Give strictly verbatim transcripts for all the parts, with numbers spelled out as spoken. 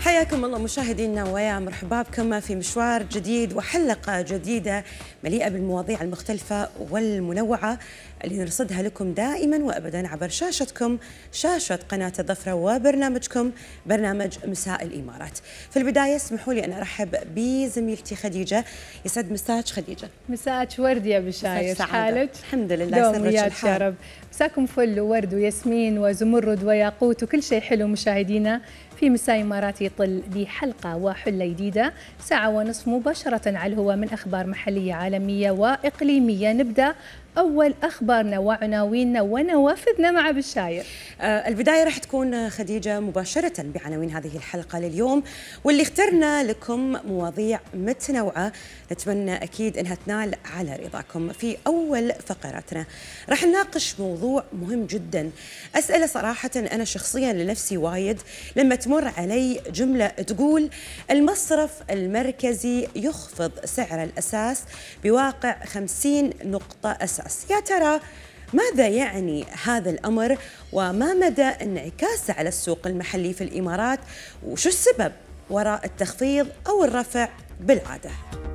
حياكم الله مشاهدينا ويا مرحبا بكم في مشوار جديد وحلقة جديدة مليئة بالمواضيع المختلفة والمنوعة اللي نرصدها لكم دائما وابدا عبر شاشتكم، شاشة قناة الظفرة وبرنامجكم برنامج مساء الامارات. في البداية اسمحوا لي ان ارحب بزميلتي خديجة. يسعد مساك خديجة. مساك ورد يا بشاير، حالك؟ الحمد لله يسرك الحال يا رب. مساكم فل وورد وياسمين وزمرد وياقوت وكل شيء حلو مشاهدينا في مساء إماراتي يطل بحلقة وحلة جديدة ساعة ونصف مباشرة على الهواء من أخبار محلية عالمية وإقليمية. نبدأ أول أخبارنا وعناويننا ونوافذنا مع بشاير. آه البداية راح تكون خديجة مباشرة بعناوين هذه الحلقة لليوم، واللي اخترنا لكم مواضيع متنوعة نتمنى أكيد أنها تنال على رضاكم. في أول فقراتنا راح نناقش موضوع مهم جدا. أسئلة صراحة أنا شخصيا لنفسي وايد لما تمر علي جملة تقول المصرف المركزي يخفض سعر الأساس بواقع خمسين نقطة أساس. يا ترى ماذا يعني هذا الأمر وما مدى انعكاسه على السوق المحلي في الإمارات، وشو السبب وراء التخفيض أو الرفع بالعادة؟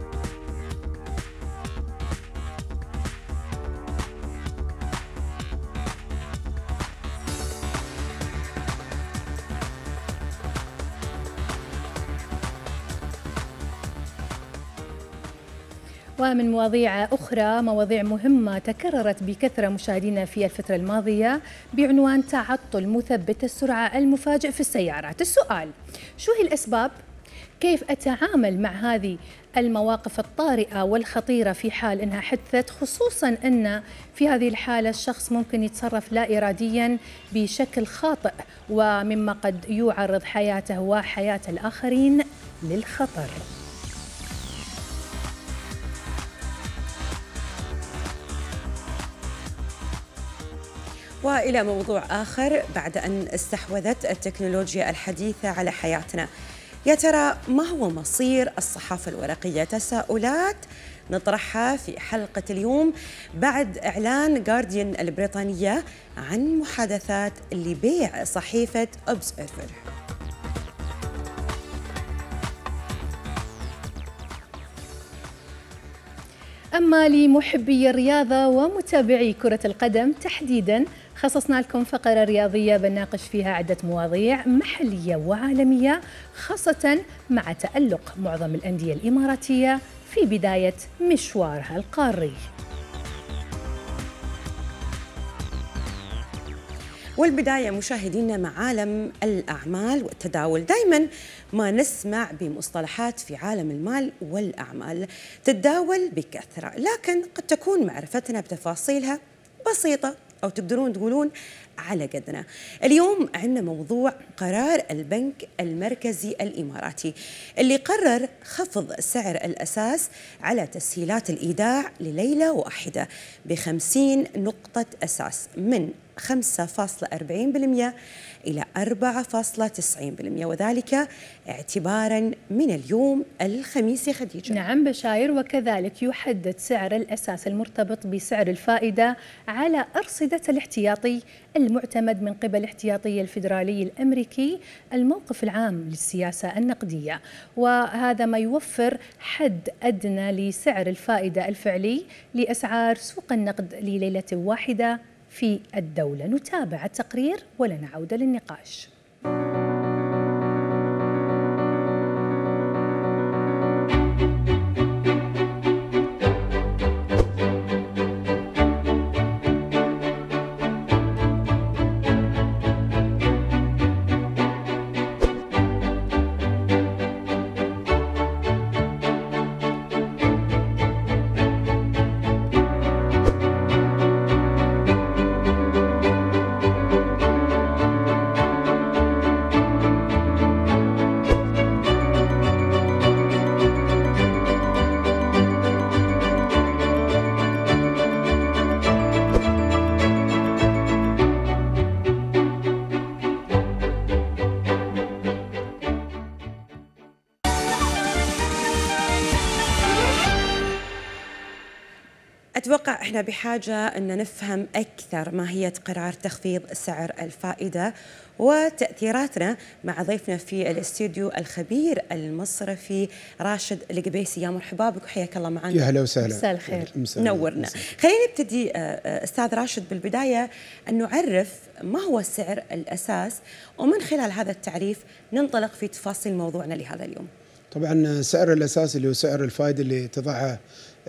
ومن مواضيع أخرى مواضيع مهمة تكررت بكثرة مشاهدينا في الفترة الماضية بعنوان تعطل مثبت السرعة المفاجئ في السيارات. السؤال: شو هي الأسباب؟ كيف أتعامل مع هذه المواقف الطارئة والخطيرة في حال أنها حدثت، خصوصاً أن في هذه الحالة الشخص ممكن يتصرف لا إرادياً بشكل خاطئ ومما قد يعرض حياته وحياة الآخرين للخطر. وإلى موضوع آخر، بعد أن استحوذت التكنولوجيا الحديثة على حياتنا، يا ترى ما هو مصير الصحافة الورقية؟ تساؤلات نطرحها في حلقة اليوم بعد إعلان جارديان البريطانية عن محادثات لبيع صحيفة أوبزرفر. أما لمحبي الرياضة ومتابعي كرة القدم تحديداً خصصنا لكم فقرة رياضية بنناقش فيها عدة مواضيع محلية وعالمية، خاصة مع تألق معظم الأندية الإماراتية في بداية مشوارها القاري. والبداية مشاهدينا مع عالم الأعمال والتداول. دائما ما نسمع بمصطلحات في عالم المال والأعمال تتداول بكثرة، لكن قد تكون معرفتنا بتفاصيلها بسيطة أو تقدرون تقولون على قدنا. اليوم عندنا موضوع قرار البنك المركزي الإماراتي اللي قرر خفض سعر الأساس على تسهيلات الإيداع لليلة واحدة بخمسين نقطة أساس من خمسة فاصلة أربعين بالمئة إلى أربعة فاصلة تسعين بالمئة، وذلك اعتباراً من اليوم الخميس. خديجة. نعم بشاير، وكذلك يحدد سعر الأساس المرتبط بسعر الفائدة على أرصدة الاحتياطي المعتمد من قبل الاحتياطي الفيدرالي الأمريكي الموقف العام للسياسة النقدية، وهذا ما يوفر حد أدنى لسعر الفائدة الفعلي لأسعار سوق النقد لليلة واحدة في الدولة. نتابع التقرير ولنا عودة للنقاش. أتوقع إحنا بحاجة أن نفهم أكثر ماهية قرار تخفيض سعر الفائدة وتأثيراتنا مع ضيفنا في الاستوديو الخبير المصرفي راشد القبيسي. يا مرحبا بك وحياك الله معنا. يا هلا وسهلا. مساء الخير. نورنا. خلينا نبتدي أستاذ راشد بالبداية أن نعرف ما هو السعر الأساس، ومن خلال هذا التعريف ننطلق في تفاصيل موضوعنا لهذا اليوم. طبعا السعر الأساسي اللي هو سعر الفائدة اللي تضعها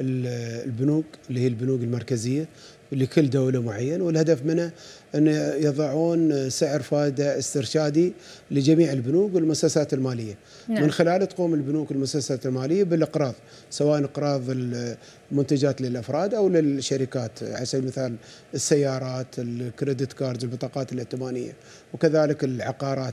البنوك اللي هي البنوك المركزية لكل دولة معين، والهدف منه أن يضعون سعر فائدة استرشادي لجميع البنوك والمؤسسات المالية. نعم. من خلاله تقوم البنوك والمؤسسات المالية بالإقراض، سواء إقراض المنتجات للأفراد أو للشركات، على سبيل المثال السيارات، الكريدت كاردز، البطاقات الائتمانية، وكذلك العقارات.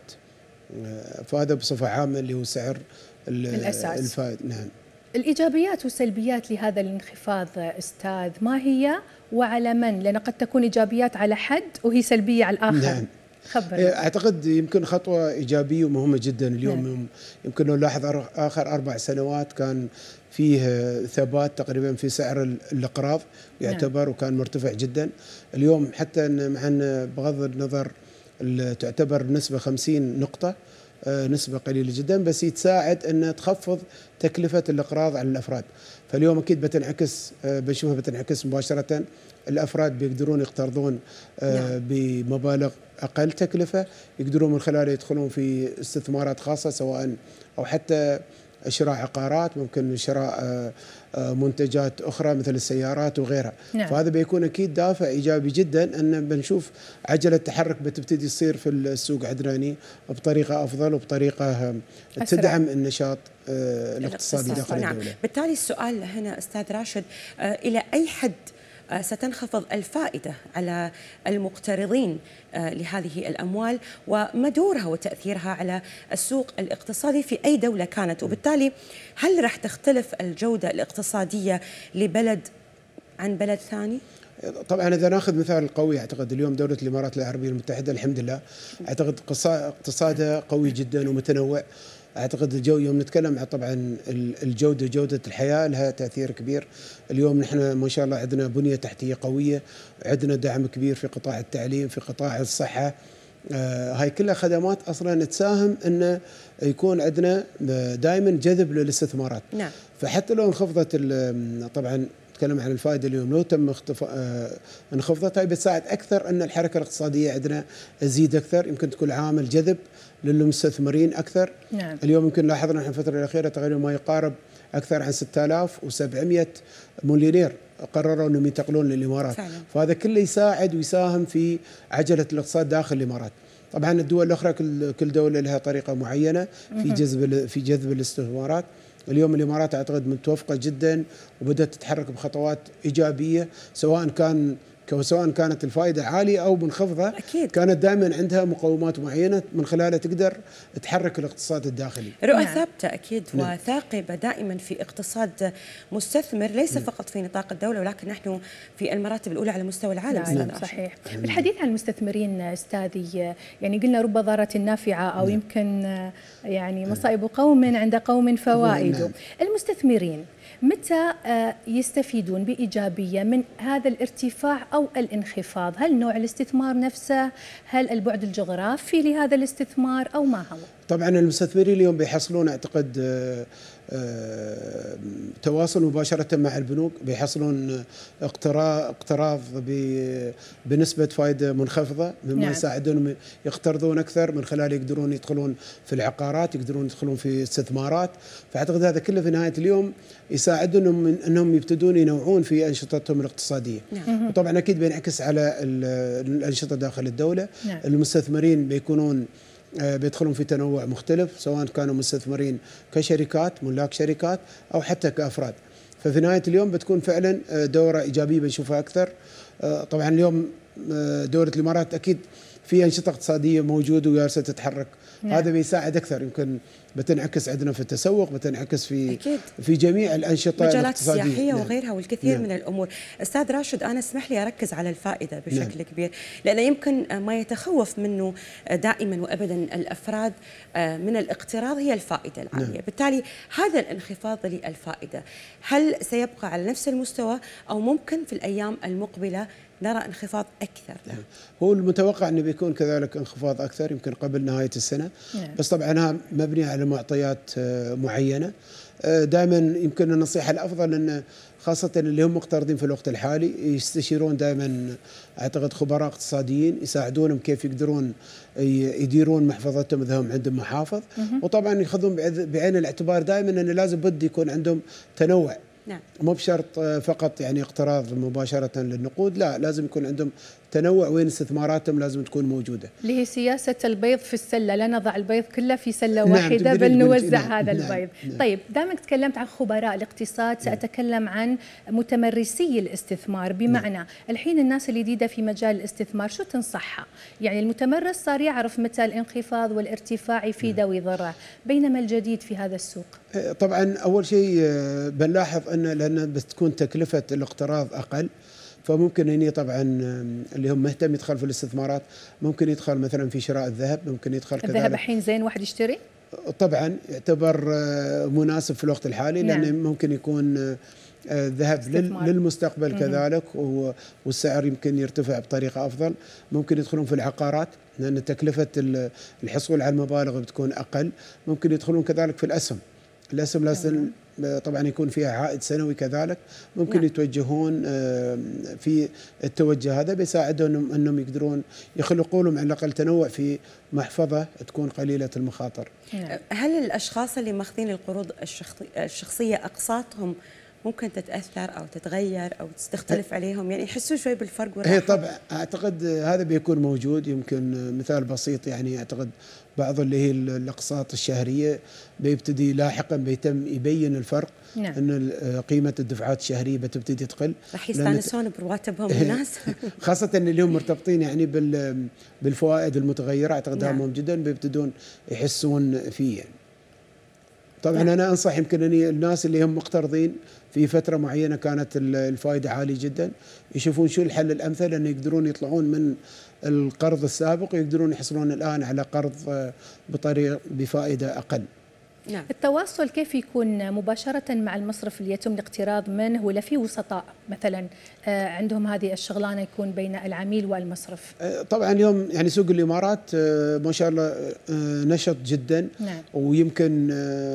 فهذا بصفة عامة اللي هو سعر الأساس الفائدة. نعم. الإيجابيات والسلبيات لهذا الانخفاض أستاذ ما هي وعلى من؟ لأن قد تكون إيجابيات على حد وهي سلبية على الآخر. نعم. خبرنا. أعتقد يمكن خطوة إيجابية ومهمة جدا اليوم. نعم. يمكن نلاحظ آخر أربع سنوات كان فيه ثبات تقريبا في سعر الإقراض يعتبر. نعم. وكان مرتفع جدا. اليوم حتى مع أن بغض النظر تعتبر نسبة خمسين نقطة، نسبة قليلة جدا، بس يتساعد أن تخفض تكلفة الإقراض على الأفراد. فاليوم أكيد بتنعكس، بنشوفها بتنعكس مباشرة. الأفراد بيقدرون يقترضون بمبالغ أقل تكلفة، يقدرون من خلاله يدخلون في استثمارات خاصة، سواء أو حتى شراء عقارات، ممكن شراء منتجات أخرى مثل السيارات وغيرها. نعم. فهذا بيكون أكيد دافع إيجابي جدا أن بنشوف عجلة تحرك بتبتدي تصير في السوق عدناني بطريقة أفضل وبطريقة أسرع. تدعم النشاط الاقتصادي داخل الدولة. نعم. بالتالي السؤال هنا أستاذ راشد، إلى أي حد ستنخفض الفائدة على المقترضين لهذه الأموال، وما دورها وتأثيرها على السوق الاقتصادي في أي دولة كانت؟ وبالتالي هل راح تختلف الجودة الاقتصادية لبلد عن بلد ثاني؟ طبعا إذا ناخذ مثال قوي، أعتقد اليوم دولة الإمارات العربية المتحدة الحمد لله أعتقد اقتصادها قوي جدا ومتنوع. أعتقد الجو يوم نتكلم طبعا الجودة، جودة الحياة لها تأثير كبير. اليوم نحن ما شاء الله عندنا بنية تحتية قوية، عندنا دعم كبير في قطاع التعليم، في قطاع الصحة. آه هاي كلها خدمات أصلا تساهم أن يكون عندنا دائما جذب للاستثمارات. نعم. فحتى لو انخفضت طبعا نتكلم عن الفائدة اليوم، لو تم انخفضتها بتساعد أكثر أن الحركة الاقتصادية عندنا تزيد أكثر، يمكن تكون عامل جذب للمستثمرين أكثر. نعم. اليوم يمكن لاحظنا في الفترة الأخيرة تقريبا ما يقارب أكثر عن ستة آلاف وسبعمئة مليونير قرروا أنهم ينتقلون للإمارات. فعلا. فهذا كله يساعد ويساهم في عجلة الاقتصاد داخل الإمارات. طبعا الدول الأخرى كل دولة لها طريقة معينة في جذب في جذب الاستثمارات. اليوم الإمارات أعتقد متوفقة جدا وبدأت تتحرك بخطوات إيجابية، سواء كان سواء كانت الفائدة عالية أو منخفضة. أكيد. كانت دائما عندها مقومات معينة من خلالها تقدر تحرك الاقتصاد الداخلي. رؤى نعم. ثابتة أكيد. نعم. وثاقبة دائما في اقتصاد مستثمر، ليس نعم. فقط في نطاق الدولة، ولكن نحن في المراتب الأولى على مستوى العالم. نعم. نعم. صحيح. بالحديث عن المستثمرين أستاذي، يعني قلنا رب ضارة نافعة، أو نعم. يمكن يعني مصائب قوم عند قوم فوائد. نعم. المستثمرين متى يستفيدون بإيجابية من هذا الارتفاع أو الانخفاض؟ هل نوع الاستثمار نفسه؟ هل البعد الجغرافي لهذا الاستثمار أو ما هو؟ طبعا المستثمرين اليوم بيحصلون أعتقد تواصل مباشرة مع البنوك، بيحصلون اقتراض بنسبة فائدة منخفضة، مما نعم. يساعدهم يقترضون أكثر، من خلال يقدرون يدخلون في العقارات، يقدرون يدخلون في استثمارات. فأعتقد هذا كله في نهاية اليوم يساعدهم أنهم يبتدون ينوعون في أنشطتهم الاقتصادية. نعم. وطبعا أكيد بينعكس على الأنشطة داخل الدولة. نعم. المستثمرين بيكونون بيدخلون في تنوع مختلف، سواء كانوا مستثمرين كشركات، ملاك شركات، أو حتى كأفراد. ففي نهاية اليوم بتكون فعلا دورة إيجابية بنشوفها أكثر. طبعا اليوم دولة الإمارات أكيد في انشطه اقتصاديه موجوده وجالسه تتحرك. نعم. هذا بيساعد اكثر، يمكن بتنعكس عندنا في التسوق، بتنعكس في أكيد. في جميع الانشطه مجالات الاقتصاديه. السياحيه نعم. وغيرها والكثير نعم. من الامور. استاذ راشد، انا اسمح لي اركز على الفائده بشكل نعم. كبير، لان يمكن ما يتخوف منه دائما وابدا الافراد من الاقتراض هي الفائده العاليه. نعم. بالتالي هذا الانخفاض للفائده هل سيبقى على نفس المستوى او ممكن في الايام المقبله نرى انخفاض اكثر له؟ هو المتوقع انه بيكون كذلك انخفاض اكثر يمكن قبل نهايه السنه. نعم. بس طبعا مبنيه على معطيات معينه. دائما يمكن النصيحه الافضل ان خاصه اللي هم مقترضين في الوقت الحالي يستشيرون دائما اعتقد خبراء اقتصاديين يساعدونهم كيف يقدرون يديرون محفظتهم اذا هم عندهم محافظ. وطبعا ياخذون بعين الاعتبار دائما انه لازم بد يكون عندهم تنوع. نعم. مو بشرط فقط يعني اقتراض مباشرة للنقود، لا لازم يكون عندهم تنوع وين استثماراتهم لازم تكون موجودة. اللي هي سياسة البيض في السلة، لا نضع البيض كله في سلة واحدة. نعم. بل نوزع نعم. هذا نعم. البيض. نعم. طيب دامك تكلمت عن خبراء الاقتصاد، سأتكلم عن متمرسي الاستثمار، بمعنى نعم. الحين الناس الجديدة في مجال الاستثمار شو تنصحها؟ يعني المتمرس صار يعرف متى الانخفاض والارتفاع يفيده ويضره، بينما الجديد في هذا السوق. طبعا أول شيء بنلاحظ أن لأن بتكون تكلفة الاقتراض أقل، فممكن هني طبعا اللي هم مهتم يدخل في الاستثمارات ممكن يدخل مثلا في شراء الذهب، ممكن يدخل كذلك. الذهب الحين زين واحد يشتري؟ طبعا يعتبر مناسب في الوقت الحالي لأنه نعم. ممكن يكون ذهب للمستقبل مم. كذلك، والسعر يمكن يرتفع بطريقة أفضل. ممكن يدخلون في العقارات لأن تكلفة الحصول على المبالغ بتكون أقل. ممكن يدخلون كذلك في الأسهم. الأسهم لازم طبعا يكون فيها عائد سنوي كذلك. ممكن نعم. يتوجهون في التوجه هذا بيساعدهم انهم يقدرون يخلقوا لهم على الاقل تنوع في محفظه تكون قليله المخاطر. نعم. هل الاشخاص اللي ماخذين القروض الشخصيه اقساطهم ممكن تتاثر او تتغير او تختلف عليهم، يعني يحسوا شوي بالفرق والراحه؟ هي طبعا اعتقد هذا بيكون موجود. يمكن مثال بسيط يعني اعتقد بعض اللي هي الاقساط الشهريه بيبتدي لاحقا بيتم يبين الفرق. نعم. ان قيمه الدفعات الشهريه بتبتدي تقل، راح يستانسون برواتبهم الناس خاصه ان اللي هم مرتبطين يعني بالفوائد المتغيره اعتقد نعم. مهم جدا بيبتدون يحسون فيه. طبعا نعم. انا انصح يمكن اني الناس اللي هم مقترضين في فتره معينه كانت الفائده عاليه جدا يشوفون شو الحل الامثل ان يقدرون يطلعون من القرض السابق ويقدرون يحصلون الان على قرض بطريقه بفائده اقل. نعم. التواصل كيف يكون مباشرة مع المصرف اللي يتم الاقتراض منه، ولا في وسطاء مثلا عندهم هذه الشغلانة يكون بين العميل والمصرف؟ طبعا اليوم يعني سوق الإمارات ما شاء الله نشط جدا. نعم. ويمكن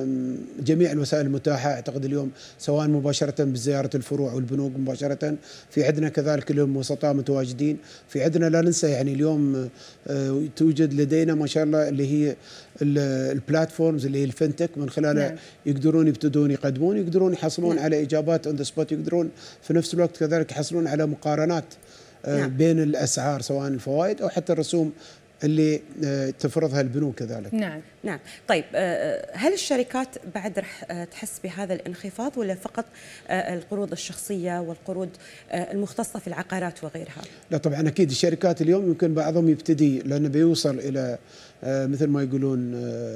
جميع الوسائل المتاحة أعتقد اليوم سواء مباشرة بزيارة الفروع والبنوك مباشرة، في عندنا كذلك اليوم وسطاء متواجدين، في عندنا لا ننسى يعني اليوم توجد لدينا ما شاء الله اللي هي البلاتفورمز اللي هي الفنتك من خلالها نعم. يقدرون يبتدون يقدمون يقدرون يحصلون نعم. على اجابات اون ذا سبوت، يقدرون في نفس الوقت كذلك يحصلون على مقارنات نعم. بين الاسعار سواء الفوائد او حتى الرسوم اللي تفرضها البنوك كذلك. نعم نعم. طيب هل الشركات بعد رح تحس بهذا الانخفاض ولا فقط القروض الشخصيه والقروض المختصه في العقارات وغيرها؟ لا طبعا اكيد الشركات اليوم يمكن بعضهم يبتدي لانه بيوصل الى مثل ما يقولون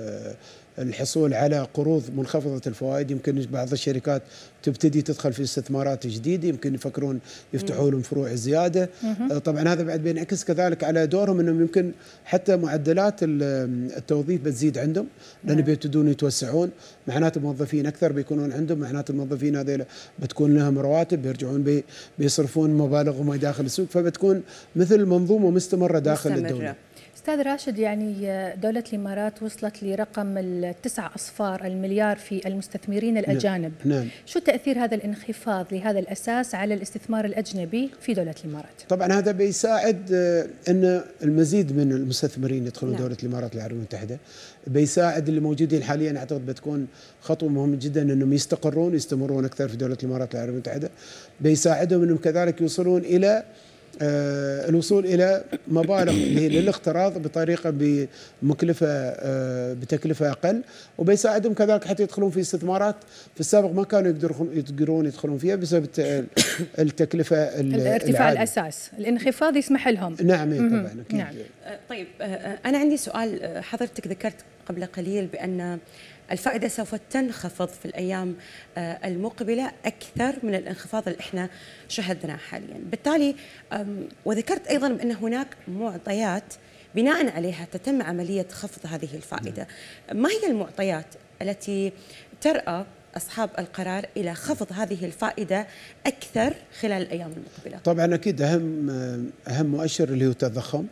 الحصول على قروض منخفضة الفوائد. يمكن بعض الشركات تبتدي تدخل في استثمارات جديدة، يمكن يفكرون يفتحوا لهم فروع زيادة. طبعا هذا بعد بينعكس كذلك على دورهم انهم يمكن حتى معدلات التوظيف بتزيد عندهم لان بيبتدون يتوسعون، معناته موظفين اكثر بيكونون عندهم، معناته الموظفين هذول بتكون لهم رواتب بيرجعون بي بيصرفون مبالغهم داخل السوق، فبتكون مثل منظومة مستمرة داخل مستمرة. الدولة. أستاذ راشد، يعني دولة الإمارات وصلت لرقم التسع أصفار المليار في المستثمرين الأجانب. نعم. شو تأثير هذا الانخفاض لهذا الأساس على الاستثمار الأجنبي في دولة الإمارات؟ طبعا هذا بيساعد أن المزيد من المستثمرين يدخلون نعم. دولة الإمارات العربية المتحدة، بيساعد اللي موجودين حاليا أعتقد بتكون خطوة مهمة جدا أنهم يستقرون يستمرون أكثر في دولة الإمارات العربية المتحدة، بيساعدهم أنهم كذلك يوصلون إلى آه الوصول الى مبالغ اللي هي للاقتراض بطريقه بمكلفه آه بتكلفه اقل، وبيساعدهم كذلك حتى يدخلون في استثمارات في السابق ما كانوا يقدرون يقدرون يدخلون فيها بسبب التكلفه الارتفاع الاساس، الانخفاض يسمح لهم. نعم طبعا اكيد. نعم. طيب انا عندي سؤال، حضرتك ذكرت قبل قليل بان الفائدة سوف تنخفض في الأيام المقبلة أكثر من الانخفاض اللي إحنا شهدناه حاليا، بالتالي وذكرت أيضا بأن هناك معطيات بناء عليها تتم عملية خفض هذه الفائدة. ما هي المعطيات التي ترأى أصحاب القرار إلى خفض هذه الفائدة أكثر خلال الأيام المقبلة؟ طبعا أكيد أهم أهم مؤشر اللي هو التضخم.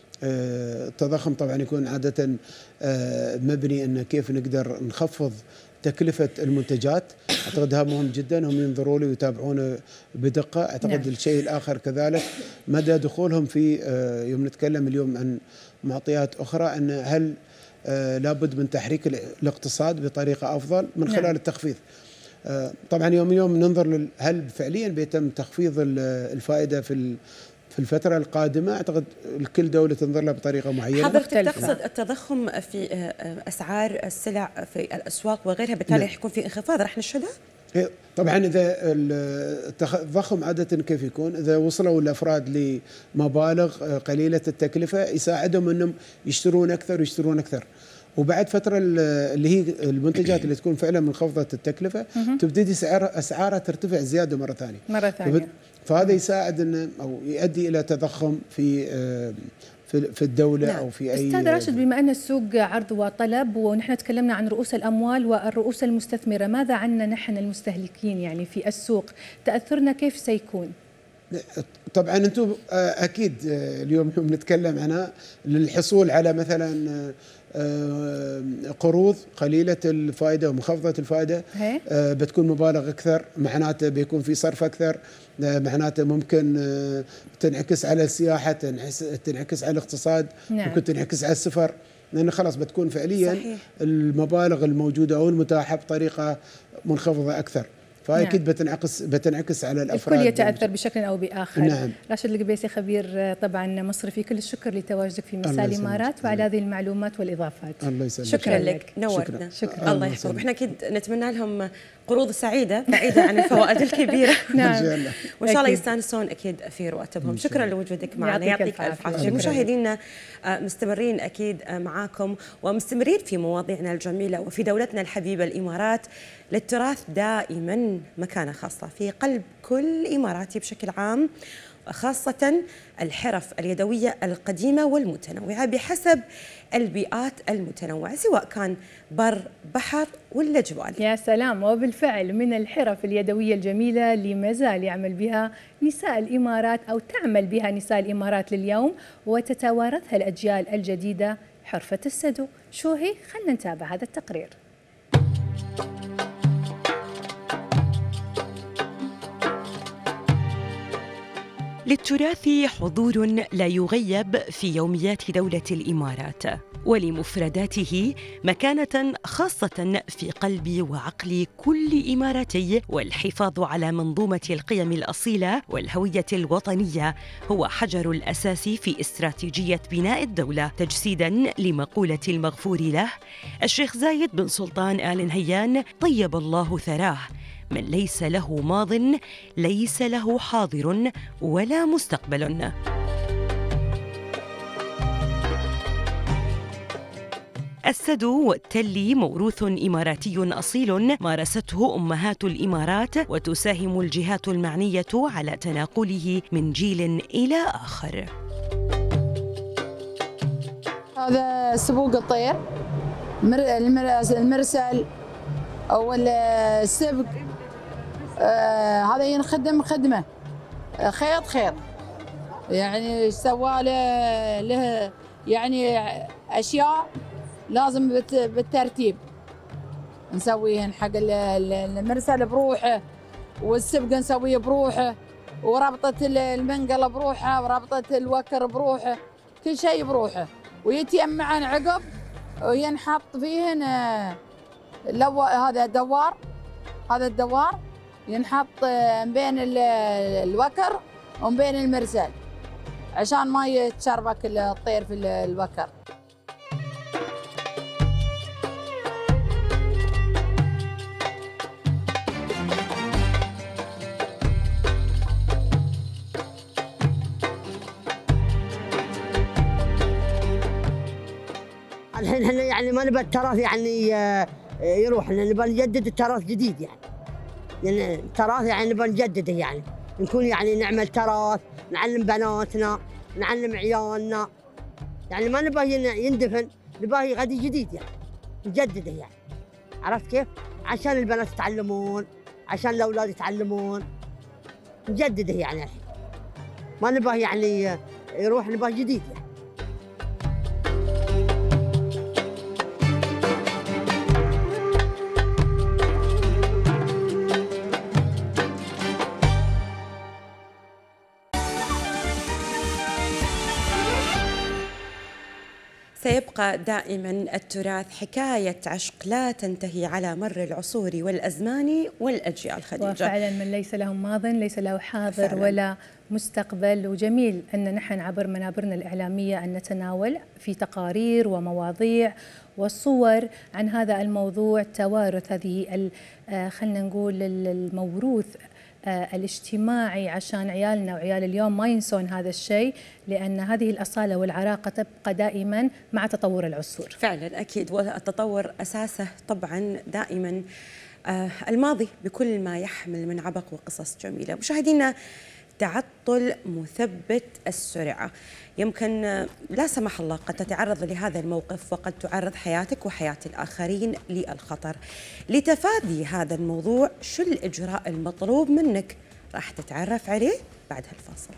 التضخم طبعا يكون عادة مبني أن كيف نقدر نخفض تكلفة المنتجات. أعتقد هذا مهم جدا، هم ينظروا له ويتابعونه بدقة. أعتقد نعم. الشيء الآخر كذلك مدى دخولهم في يوم نتكلم اليوم عن معطيات أخرى، أن هل لابد من تحريك الاقتصاد بطريقة أفضل من خلال نعم. التخفيض. طبعا يوم اليوم ننظر هل فعليا بيتم تخفيض الفائدة في في الفترة القادمة. أعتقد الكل دولة تنظر لها بطريقة معينة. حضرتك تقصد التضخم في أسعار السلع في الأسواق وغيرها، بالتالي راح يكون في انخفاض راح نشهده؟ طبعا إذا التضخم عادة كيف يكون؟ إذا وصلوا الأفراد لمبالغ قليلة التكلفة يساعدهم أنهم يشترون أكثر ويشترون أكثر. وبعد فترة اللي هي المنتجات اللي تكون فعلا منخفضة التكلفة تبتدي سعر أسعارها ترتفع زيادة مرة ثانية. مرة ثانية. فهذا يساعد انه او يؤدي الى تضخم في في الدوله نعم. او في اي. استاذ راشد، بما ان السوق عرض وطلب ونحن تكلمنا عن رؤوس الاموال والرؤوس المستثمره، ماذا عنا نحن المستهلكين يعني في السوق؟ تاثرنا كيف سيكون؟ طبعا انتم اكيد اليوم نتكلم عنها للحصول على مثلا قروض قليله الفائده ومنخفضه الفائده بتكون مبالغ اكثر، معناته بيكون في صرف اكثر، معناته ممكن تنعكس على السياحه، تنعكس على الاقتصاد، نعم. ممكن تنعكس على السفر، لأن خلاص بتكون فعليا صحيح. المبالغ الموجوده او المتاحه بطريقه منخفضه اكثر، فاكيد نعم. بتنعكس بتنعكس على الافراد، الكل يتاثر بشكل او باخر. نعم. راشد القبيسي خبير طبعا مصرفي، كل الشكر لتواجدك في مساء الامارات وعلى هذه المعلومات والاضافات. الله يسلمك. شكرا لك، نورتنا. شكرا. شكرا. الله يحفظك. احنا اكيد نتمنى لهم قروض سعيده بعيده عن الفوائد الكبيره. نعم. وان شاء الله يستانسون اكيد في رواتبهم. شكرا لوجودك معنا، يعطيك الف عافيه. مشاهدينا مستمرين اكيد معاكم ومستمرين في مواضيعنا الجميله وفي دولتنا الحبيبه الامارات، للتراث دائما مكانه خاصه في قلب كل اماراتي بشكل عام، خاصة الحرف اليدوية القديمة والمتنوعة بحسب البيئات المتنوعة، سواء كان بر بحر ولا جبال. يا سلام، وبالفعل من الحرف اليدوية الجميلة اللي ما زال يعمل بها نساء الإمارات أو تعمل بها نساء الإمارات لليوم وتتوارثها الأجيال الجديدة، حرفة السدو. شو هي؟ خلنا نتابع هذا التقرير. للتراث حضور لا يغيب في يوميات دولة الإمارات، ولمفرداته مكانة خاصة في قلب وعقل كل إماراتي، والحفاظ على منظومة القيم الأصيلة والهوية الوطنية هو حجر الأساس في استراتيجية بناء الدولة، تجسيداً لمقولة المغفور له الشيخ زايد بن سلطان آل نهيان طيب الله ثراه: من ليس له ماض ليس له حاضر ولا مستقبل. السدو والتلي موروث إماراتي أصيل مارسته أمهات الإمارات، وتساهم الجهات المعنية على تناقله من جيل إلى آخر. هذا سبوق الطير، المرسل أو السبق، آه هذا ينخدم خدمة خيط خيط، يعني سوى له له يعني أشياء لازم بالترتيب نسويهن حق المرسل بروحه، والسبق نسويه بروحه، وربطة المنقلة بروحه، وربطة الوكر بروحه، كل شيء بروحه، ويتيم معا عقب وينحط فيهن لو هذا دوار، هذا الدوار ينحط بين الوكر وبين المرسل، عشان ما يتشربك الطير في البكر. الحين احنا يعني ما نبى التراث يعني يروح، نبى نجدد التراث جديد يعني. يعني التراث يعني نبى نجدده يعني، نكون يعني نعمل تراث، نعلم بناتنا، نعلم عيالنا. يعني ما نبى يندفن، نبى غادي جديد يعني، نجدده يعني. عرفت كيف؟ عشان البنات يتعلمون، عشان الاولاد يتعلمون. نجدده يعني الحين. ما نبى يعني يروح، نبى جديد يعني. سيبقى دائما التراث حكاية عشق لا تنتهي على مر العصور والأزمان والأجيال. خديجة، وفعلا من ليس له ماض ليس له حاضر فعلا. ولا مستقبل. وجميل أن نحن عبر منابرنا الإعلامية أن نتناول في تقارير ومواضيع والصور عن هذا الموضوع، توارث هذه خلنا نقول الموروث الاجتماعي، عشان عيالنا وعيال اليوم ما ينسون هذا الشيء، لأن هذه الأصالة والعراقة تبقى دائما مع تطور العصور. فعلا أكيد، والتطور أساسه طبعا دائما الماضي بكل ما يحمل من عبق وقصص جميلة. مشاهدينا، تعطل مثبت السرعة يمكن لا سمح الله قد تتعرض لهذا الموقف وقد تعرض حياتك وحياة الآخرين للخطر. لتفادي هذا الموضوع، شو الإجراء المطلوب منك؟ راح تتعرف عليه بعد هالفاصل.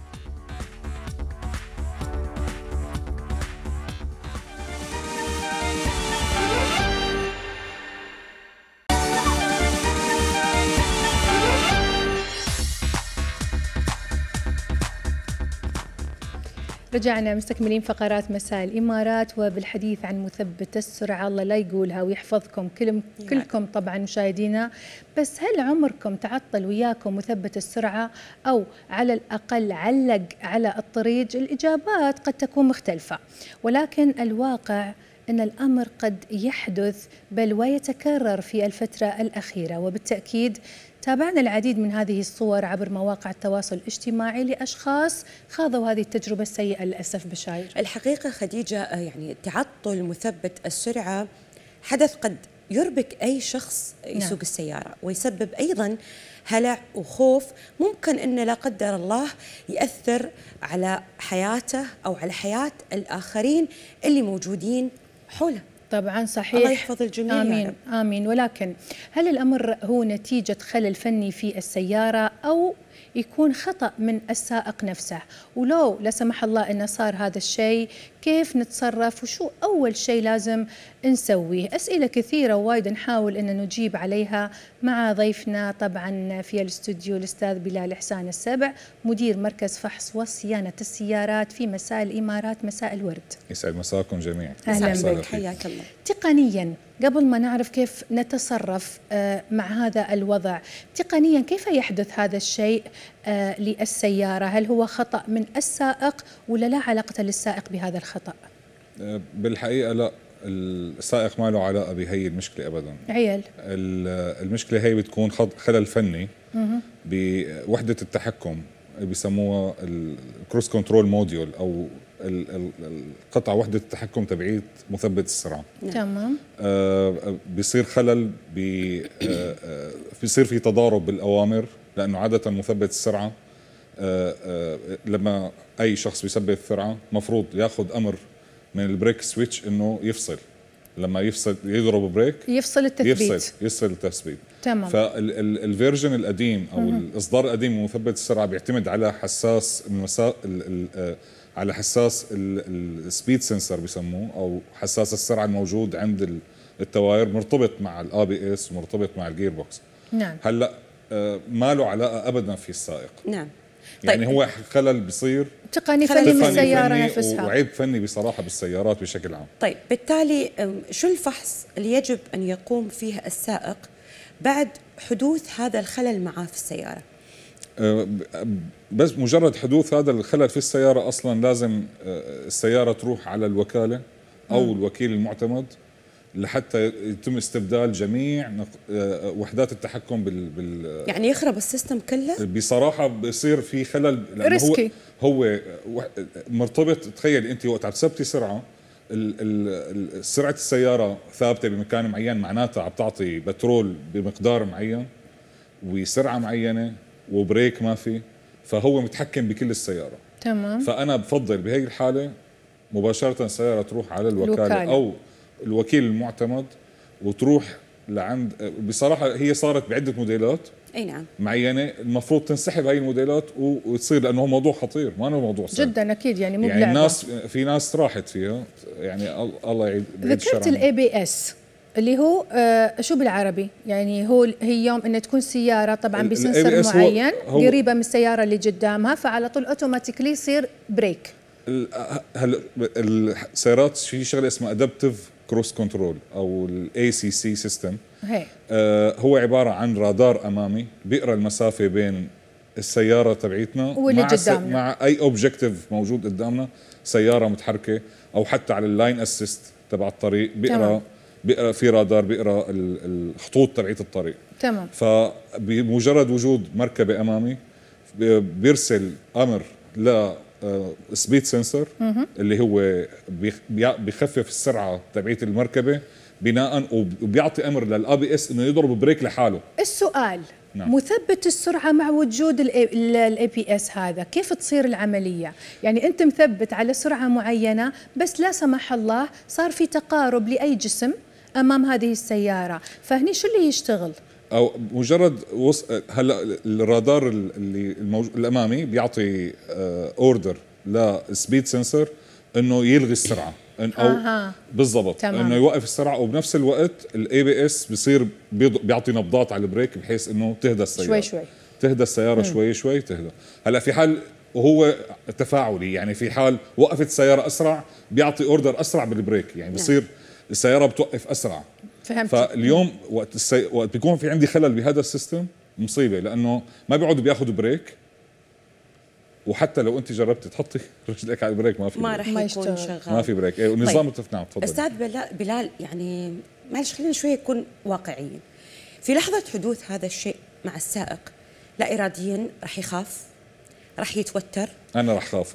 رجعنا مستكملين فقرات مساء الإمارات وبالحديث عن مثبت السرعة. الله لا يقولها ويحفظكم كلكم كلكم طبعا مشاهدينا. بس هل عمركم تعطل وياكم مثبت السرعة أو على الأقل علق على الطريق؟ الإجابات قد تكون مختلفة، ولكن الواقع أن الأمر قد يحدث بل ويتكرر في الفترة الأخيرة. وبالتأكيد تابعنا العديد من هذه الصور عبر مواقع التواصل الاجتماعي لأشخاص خاضوا هذه التجربة السيئة للأسف. بشاير، الحقيقة خديجة يعني تعطل مثبت السرعة حدث قد يربك أي شخص يسوق نعم. السيارة، ويسبب أيضا هلع وخوف ممكن أن لا قدر الله يأثر على حياته أو على حياة الآخرين اللي موجودين حوله. طبعا صحيح، الله يحفظ الجميع. آمين آمين. ولكن هل الأمر هو نتيجة خلل فني في السيارة أو يكون خطأ من السائق نفسه؟ ولو لا سمح الله أنه صار هذا الشيء، كيف نتصرف وشو أول شيء لازم نسويه؟ أسئلة كثيرة وايد نحاول أن نجيب عليها مع ضيفنا طبعا في الاستوديو الأستاذ بلال إحسان السبع، مدير مركز فحص وصيانة السيارات في مساء الإمارات. مساء الورد. يسعد مساكم جميعا. أهلا بك، حياك الله. تقنيا قبل ما نعرف كيف نتصرف مع هذا الوضع، تقنيا كيف يحدث هذا الشيء للسيارة؟ هل هو خطأ من السائق ولا لا علاقة للسائق بهذا الخطأ؟ بالحقيقة لا، السائق ما له علاقة بهي المشكلة أبدا. عيال المشكلة هي بتكون خلل فني بوحدة التحكم، بيسموها الكروس كنترول موديول أو القطعة وحدة التحكم تبعيت مثبت السرعة. تمام. آه بيصير خلل، بي آه بيصير في تضارب بالأوامر، لأنه عادة مثبت السرعة آه آه لما أي شخص بيثبت السرعة مفروض ياخذ أمر من البريك سويتش إنه يفصل. لما يفصل يضرب بريك يفصل التثبيت، يفصل يفصل التثبيت. تمام. فالفيرجن القديم أو مم. الإصدار القديم من مثبت السرعة بيعتمد على حساس المسا... على حساس السبيد سنسر بيسموه، او حساس السرعه الموجود عند التواير، مرتبط مع الاي بي اس ومرتبط مع الجير بوكس. نعم. هلا ما له علاقه ابدا في السائق. نعم. يعني طيب. هو خلل بيصير تقني فني من السياره نفسها، وعيب فني بصراحه بالسيارات بشكل عام. طيب بالتالي شو الفحص اللي يجب ان يقوم فيه السائق بعد حدوث هذا الخلل معه في السياره؟ بس مجرد حدوث هذا الخلل في السياره اصلا لازم السياره تروح على الوكاله او م. الوكيل المعتمد لحتى يتم استبدال جميع وحدات التحكم بال, بال يعني يخرب السيستم كله. بصراحه بصير في خلل لانه هو هو مرتبط. تخيل انت وقت عم تثبتي سرعه، سرعه السياره ثابته بمكان معين، معناتها عم تعطي بترول بمقدار معين وسرعه معينه وبريك ما في، فهو متحكم بكل السياره. تمام. فانا بفضل بهي الحاله مباشره السياره تروح على الوكاله, الوكالة. او الوكيل المعتمد وتروح لعند. بصراحه هي صارت بعده موديلات اي نعم معينه، المفروض تنسحب هاي الموديلات وتصير، لانه هو موضوع خطير، ما هو موضوع سهل جدا اكيد. يعني مو يعني الناس في ناس راحت فيها، يعني الله يعيد. ذكرت الاي بي اس اللي هو آه شو بالعربي؟ يعني هو هي يوم انه تكون سياره طبعا بسنسر معين قريبه من السياره اللي قدامها، فعلى طول اوتوماتيكلي يصير بريك. هلا السيارات في شغله اسمها ادابتيف كروس كنترول او الاي سي سي سيستم. آه هو عباره عن رادار امامي بيقرا المسافه بين السياره تبعيتنا مع, مع اي اوبجكتيف موجود قدامنا، سياره متحركه او حتى على اللاين اسيست تبع الطريق بيقرا بيقرا في رادار بيقرا الخطوط تبعيت الطريق. تمام. فبمجرد وجود مركبه امامي بيرسل امر ل سبيد سنسور اللي هو بيخفف السرعه تبعيت المركبه بناء، وبيعطي امر للاي بي اس انه يضرب بريك لحاله. السؤال نعم. مثبت السرعه مع وجود الاي بي اس هذا كيف تصير العمليه؟ يعني انت مثبت على سرعه معينه، بس لا سمح الله صار في تقارب لاي جسم امام هذه السياره، فهني شو اللي يشتغل؟ او مجرد وص... هلا الرادار اللي الموج... الامامي بيعطي اوردر للسبيد سنسور انه يلغي السرعه او آه. بالضبط انه يوقف السرعه، وبنفس الوقت الاي بي اس بصير بيعطي نبضات على البريك بحيث انه تهدى السياره شوي شوي تهدى السياره م. شوي شوي تهدى. هلا في حال وهو تفاعلي، يعني في حال وقفت السياره اسرع بيعطي اوردر اسرع بالبريك، يعني بصير السياره بتوقف اسرع. فهمت. فاليوم وقت السي... وقت بيكون في عندي خلل بهذا السيستم مصيبه، لانه ما بيقعدوا بياخذوا بريك، وحتى لو انت جربتي تحطي رجلك على البريك ما في ما راح يكون شغال، ما في بريك. ايه النظام التفنع. نعم تفضل استاذ بلال. يعني معلش خلينا شويه نكون واقعيين. في لحظه حدوث هذا الشيء مع السائق لا اراديا راح يخاف، راح يتوتر. انا راح اخاف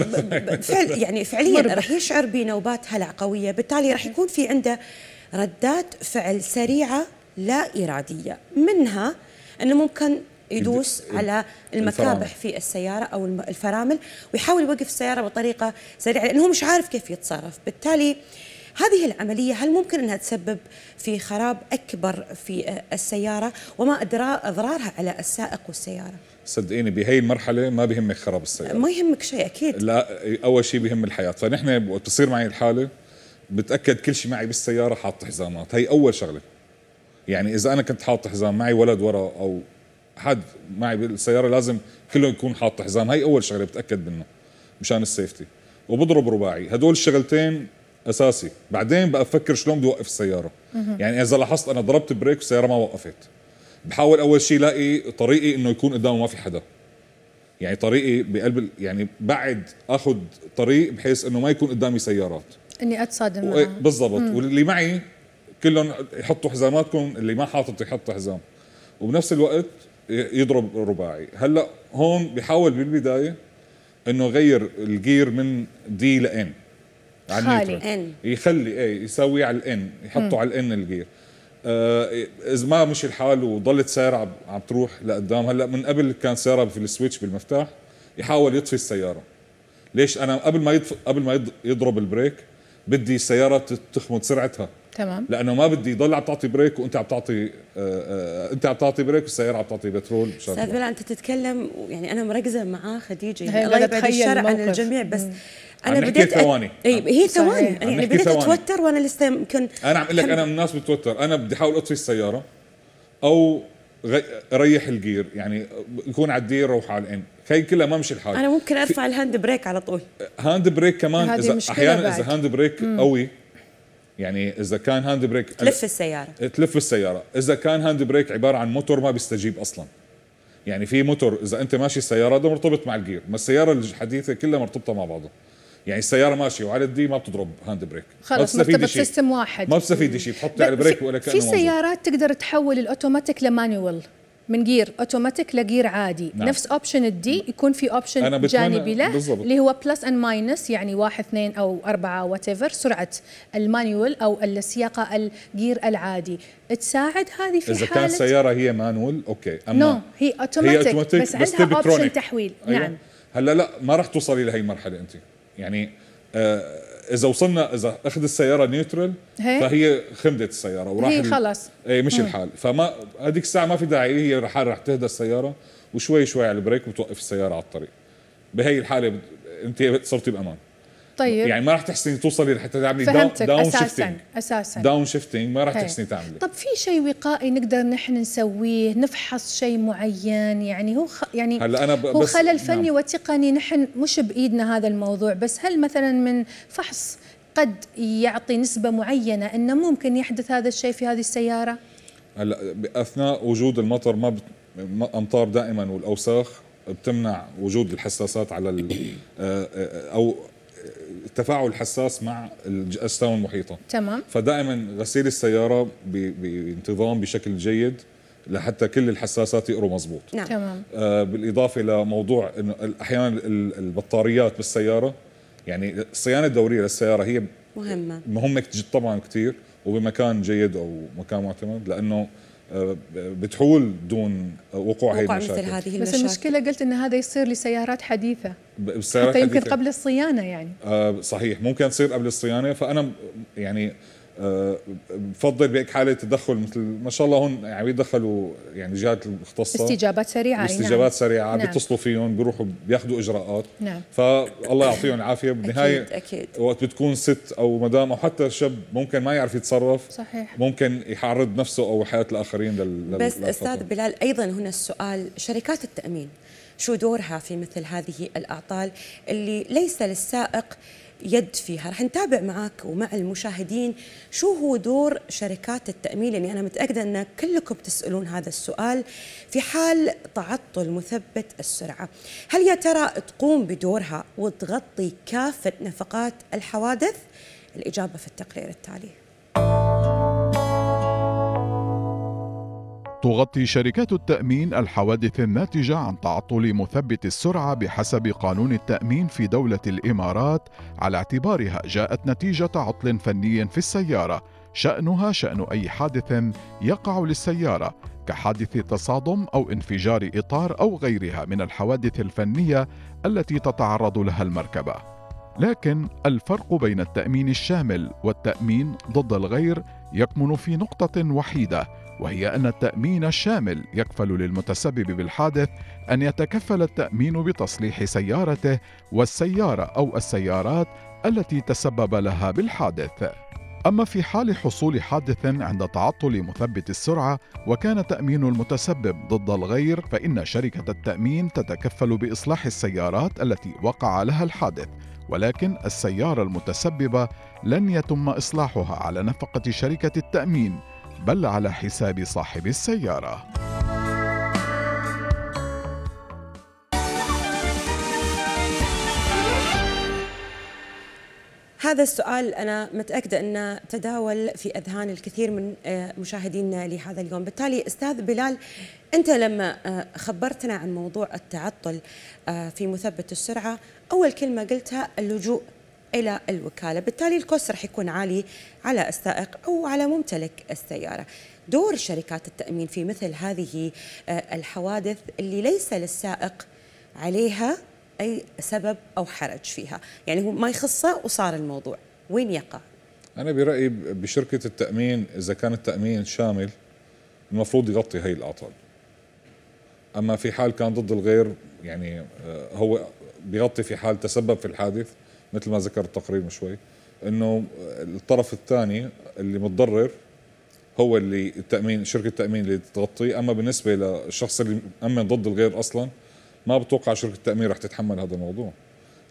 فعل يعني فعليا راح يشعر بنوبات هلع قويه، بالتالي راح يكون في عنده ردات فعل سريعه لا اراديه، منها انه ممكن يدوس على المكابح في السياره او الفرامل ويحاول يوقف السياره بطريقه سريعه لانه مش عارف كيف يتصرف. بالتالي هذه العمليه هل ممكن انها تسبب في خراب اكبر في السياره وما اضرارها على السائق والسياره؟ صدقيني بهي المرحله ما بيهمك خراب السياره، ما يهمك شيء اكيد. لا، اول شيء بيهم الحياه. فنحن وقت بتصير معي الحاله بتاكد كل شيء معي بالسياره حاط حزامات، هي اول شغله. يعني اذا انا كنت حاط حزام، معي ولد ورا او حد معي بالسياره لازم كله يكون حاط حزام، هي اول شغله بتاكد منه مشان السيفتي. وبضرب رباعي، هدول الشغلتين اساسي. بعدين بقى بفكر شلون بدي اوقف السياره. يعني اذا لاحظت انا ضربت بريك والسياره ما وقفت، بحاول اول شيء لاقي طريقي انه يكون قدامه ما في حدا، يعني طريقي بقلب يعني بعد اخذ طريق بحيث انه ما يكون قدامي سيارات اني اتصادم معه. بالضبط. واللي معي كلهم يحطوا حزاماتكم، اللي ما حاطط يحط حزام، وبنفس الوقت يضرب رباعي. هلا هون بيحاول بالبدايه انه يغير الجير من دي لان خالي ان، يخلي ايه يسوي على الان، يحطوا على الان الجير. آه اذا ما مشي الحال وضلت سياره عم تروح لقدام، هلا من قبل كان سياره في السويتش بالمفتاح يحاول يطفي السياره. ليش؟ انا قبل ما يطف... قبل ما يضرب البريك بدي السياره تخمد سرعتها. تمام. لانه ما بدي يضل عم تعطي بريك وانت عم تعطي آه آه انت عم تعطي بريك والسياره عم تعطي بترول. استاذ بلال انت تتكلم يعني انا مركزه معاه خديجه، يعني الله يبعد الشر عن الجميع، بس مم. انا بديت ثواني. اي هي ثواني يعني بديت اتوتر وانا لسه يمكن. انا عم اقول لك انا من الناس بتوتر، انا بدي احاول اطفي السياره او ريح الجير، يعني يكون على الدير روح على الان، هي كلها ما مشي الحال. انا ممكن ارفع الهاند بريك على طول. هاند بريك كمان اذا احيانا اذا هاند بريك مم. قوي، يعني اذا كان هاند بريك تلف السياره تلف السياره. اذا كان هاند بريك عباره عن موتور ما بيستجيب اصلا، يعني في موتور اذا انت ماشي السياره ده مرتبط مع الجير، ما السياره الحديثه كلها مرتبطه مع بعضها. يعني السياره ماشيه وعلى الدي ما بتضرب هاند بريك، خلص مرتبط سيستم واحد، ما بتستفيدي شيء، بتحطي على البريك ولا كأنه في سيارات تقدر تحول الاوتوماتيك لمانيوال من جير اوتوماتيك لجير عادي. نعم. نفس اوبشن الدي يكون في اوبشن جانبي له بالزبط. اللي هو بلس اند ماينس، يعني واحد اثنين او اربعه وات ايفر سرعه المانيوال او السياقه الجير العادي تساعد هذه في اذا حاله كان سياره هي مانوال اوكي، اما نو no. هي اوتوماتيك بس, بس عندها اوبشن تحويل. أيوة. نعم هلا لا ما راح توصلي لهي المرحله انت، يعني آه اذا وصلنا اذا اخذ السياره نيوترال فهي خمدت السياره وراح هي خلص اي مش مم. الحال، فما هذيك الساعه ما في داعي، هي رح رح تهدى السياره وشوي شوي على البريك وتوقف السياره على الطريق. بهي الحاله انت صرتي بامان. طيب يعني ما راح تحسني توصلي لحتى تعملي داون شيفتنج اساسا داون شيفتنج ما راح تحسني تعملي. طب في شيء وقائي نقدر نحن نسويه، نفحص شيء معين؟ يعني هو خ... يعني هلا أنا هو خلل فني نعم. وتقني نحن مش بايدنا هذا الموضوع، بس هل مثلا من فحص قد يعطي نسبه معينه انه ممكن يحدث هذا الشيء في هذه السياره؟ هلا اثناء وجود المطر ما بت... امطار دائما والاوساخ بتمنع وجود الحساسات على ال... او تفاعل الحساس مع الاجسام المحيطه. تمام. فدائما غسيل السياره ب... بانتظام بشكل جيد لحتى كل الحساسات يقروا مزبوط. نعم. تمام. آه بالاضافه لموضوع انه احيانا البطاريات بالسياره، يعني الصيانه الدوريه للسياره هي مهمه مهمه طبعا كثير وبمكان جيد او مكان معتمد، لانه بتحول دون وقوع هي المشاكل. مثل هذه بس المشكله قلت ان هذا يصير لسيارات حديثه بالسيارات حتى يمكن حديثة. قبل الصيانه يعني آه صحيح ممكن تصير قبل الصيانه، فانا يعني آه بفضل بهيك حاله تدخل مثل ما شاء الله هون يعني بيدخلوا يعني جهات المختصه استجابات سريعه استجابات نعم. سريعه نعم. بيتصلوا فيهم بيروحوا بياخذوا اجراءات. نعم. فالله يعطيهم العافيه. بالنهايه أكيد أكيد. وقت بتكون ست او مدام او حتى شاب ممكن ما يعرف يتصرف، صحيح ممكن يعرض نفسه او حياه الاخرين لل بس استاذ بلال ايضا هنا السؤال، شركات التامين شو دورها في مثل هذه الاعطال اللي ليس للسائق يد فيها؟ رح نتابع معك ومع المشاهدين شو هو دور شركات التأمين، لأني أنا متأكدة أن كلكم تسألون هذا السؤال في حال تعطل مثبت السرعة. هل يا ترى تقوم بدورها وتغطي كافة نفقات الحوادث؟ الإجابة في التقرير التالي. تغطي شركات التأمين الحوادث الناتجة عن تعطل مثبت السرعة بحسب قانون التأمين في دولة الإمارات، على اعتبارها جاءت نتيجة عطل فني في السيارة، شأنها شأن أي حادث يقع للسيارة كحادث تصادم أو انفجار إطار أو غيرها من الحوادث الفنية التي تتعرض لها المركبة. لكن الفرق بين التأمين الشامل والتأمين ضد الغير يكمن في نقطة وحيدة، وهي أن التأمين الشامل يكفل للمتسبب بالحادث أن يتكفل التأمين بتصليح سيارته والسيارة أو السيارات التي تسبب لها بالحادث. أما في حال حصول حادث عند تعطل مثبت السرعة وكان تأمين المتسبب ضد الغير، فإن شركة التأمين تتكفل بإصلاح السيارات التي وقع لها الحادث، ولكن السيارة المتسببة لن يتم إصلاحها على نفقة شركة التأمين، بل على حساب صاحب السيارة. هذا السؤال أنا متأكدة أنه تداول في أذهان الكثير من مشاهدينا لهذا اليوم. بالتالي أستاذ بلال، أنت لما خبرتنا عن موضوع التعطل في مثبت السرعة، أول كلمة قلتها اللجوء إلى الوكالة، بالتالي الكوست رح يكون عالي على السائق أو على ممتلك السيارة. دور شركات التأمين في مثل هذه الحوادث اللي ليس للسائق عليها أي سبب أو حرج فيها، يعني هو ما يخصه وصار الموضوع، وين يقع؟ أنا برأيي بشركة التأمين إذا كان التأمين شامل المفروض يغطي هي الأعطال. أما في حال كان ضد الغير يعني هو بيغطي في حال تسبب في الحادث، مثل ما ذكر التقرير من شوي إنه الطرف الثاني اللي متضرر هو اللي التأمين شركة التأمين اللي تغطي. أما بالنسبة للشخص اللي مأمن ضد الغير أصلا ما بتوقع شركة التأمين رح تتحمل هذا الموضوع،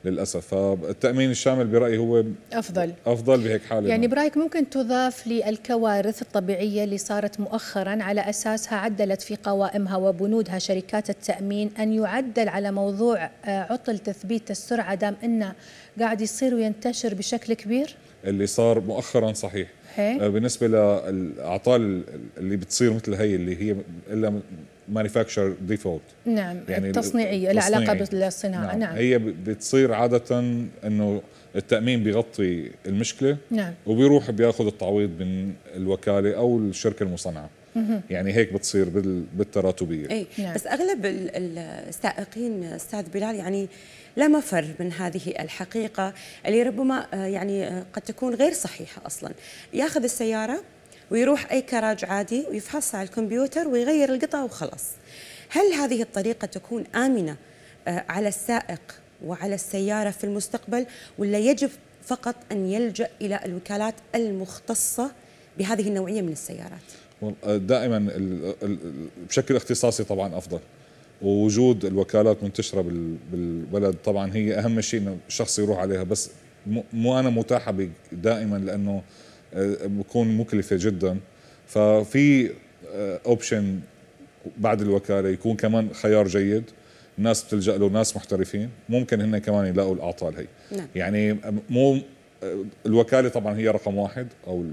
للاسف. فالتامين الشامل برايي هو افضل افضل بهيك حاله. يعني برايك ممكن تضاف للكوارث الطبيعيه اللي صارت مؤخرا على اساسها عدلت في قوائمها وبنودها شركات التامين ان يعدل على موضوع عطل تثبيت السرعه دام انه قاعد يصير وينتشر بشكل كبير؟ اللي صار مؤخرا صحيح. هي. بالنسبه للاعطال اللي بتصير مثل هي اللي هي الا مانيفاكتشر ديفولت، نعم يعني التصنيعيه لها علاقه بالصناعه. نعم. نعم هي بتصير عاده انه التامين بيغطي المشكله، نعم، وبيروح بياخذ التعويض من الوكاله او الشركه المصنعه. يعني هيك بتصير بالتراتبيه. اي نعم. بس اغلب السائقين استاذ بلال يعني لا مفر من هذه الحقيقه اللي ربما يعني قد تكون غير صحيحه اصلا. ياخذ السياره ويروح اي كراج عادي ويفحصها على الكمبيوتر ويغير القطعه وخلاص. هل هذه الطريقه تكون امنه على السائق وعلى السياره في المستقبل، ولا يجب فقط ان يلجا الى الوكالات المختصه بهذه النوعيه من السيارات؟ دائما بشكل اختصاصي طبعا افضل، ووجود الوكالات منتشره بالبلد طبعا هي اهم شيء انه الشخص يروح عليها، بس مو انا متاحه دائما لانه بكون مكلفه جدا. ففي اوبشن بعد الوكاله يكون كمان خيار جيد، الناس بتلجا له، ناس محترفين ممكن هن كمان يلاقوا الاعطال هي. نعم. يعني مو الوكاله طبعا هي رقم واحد او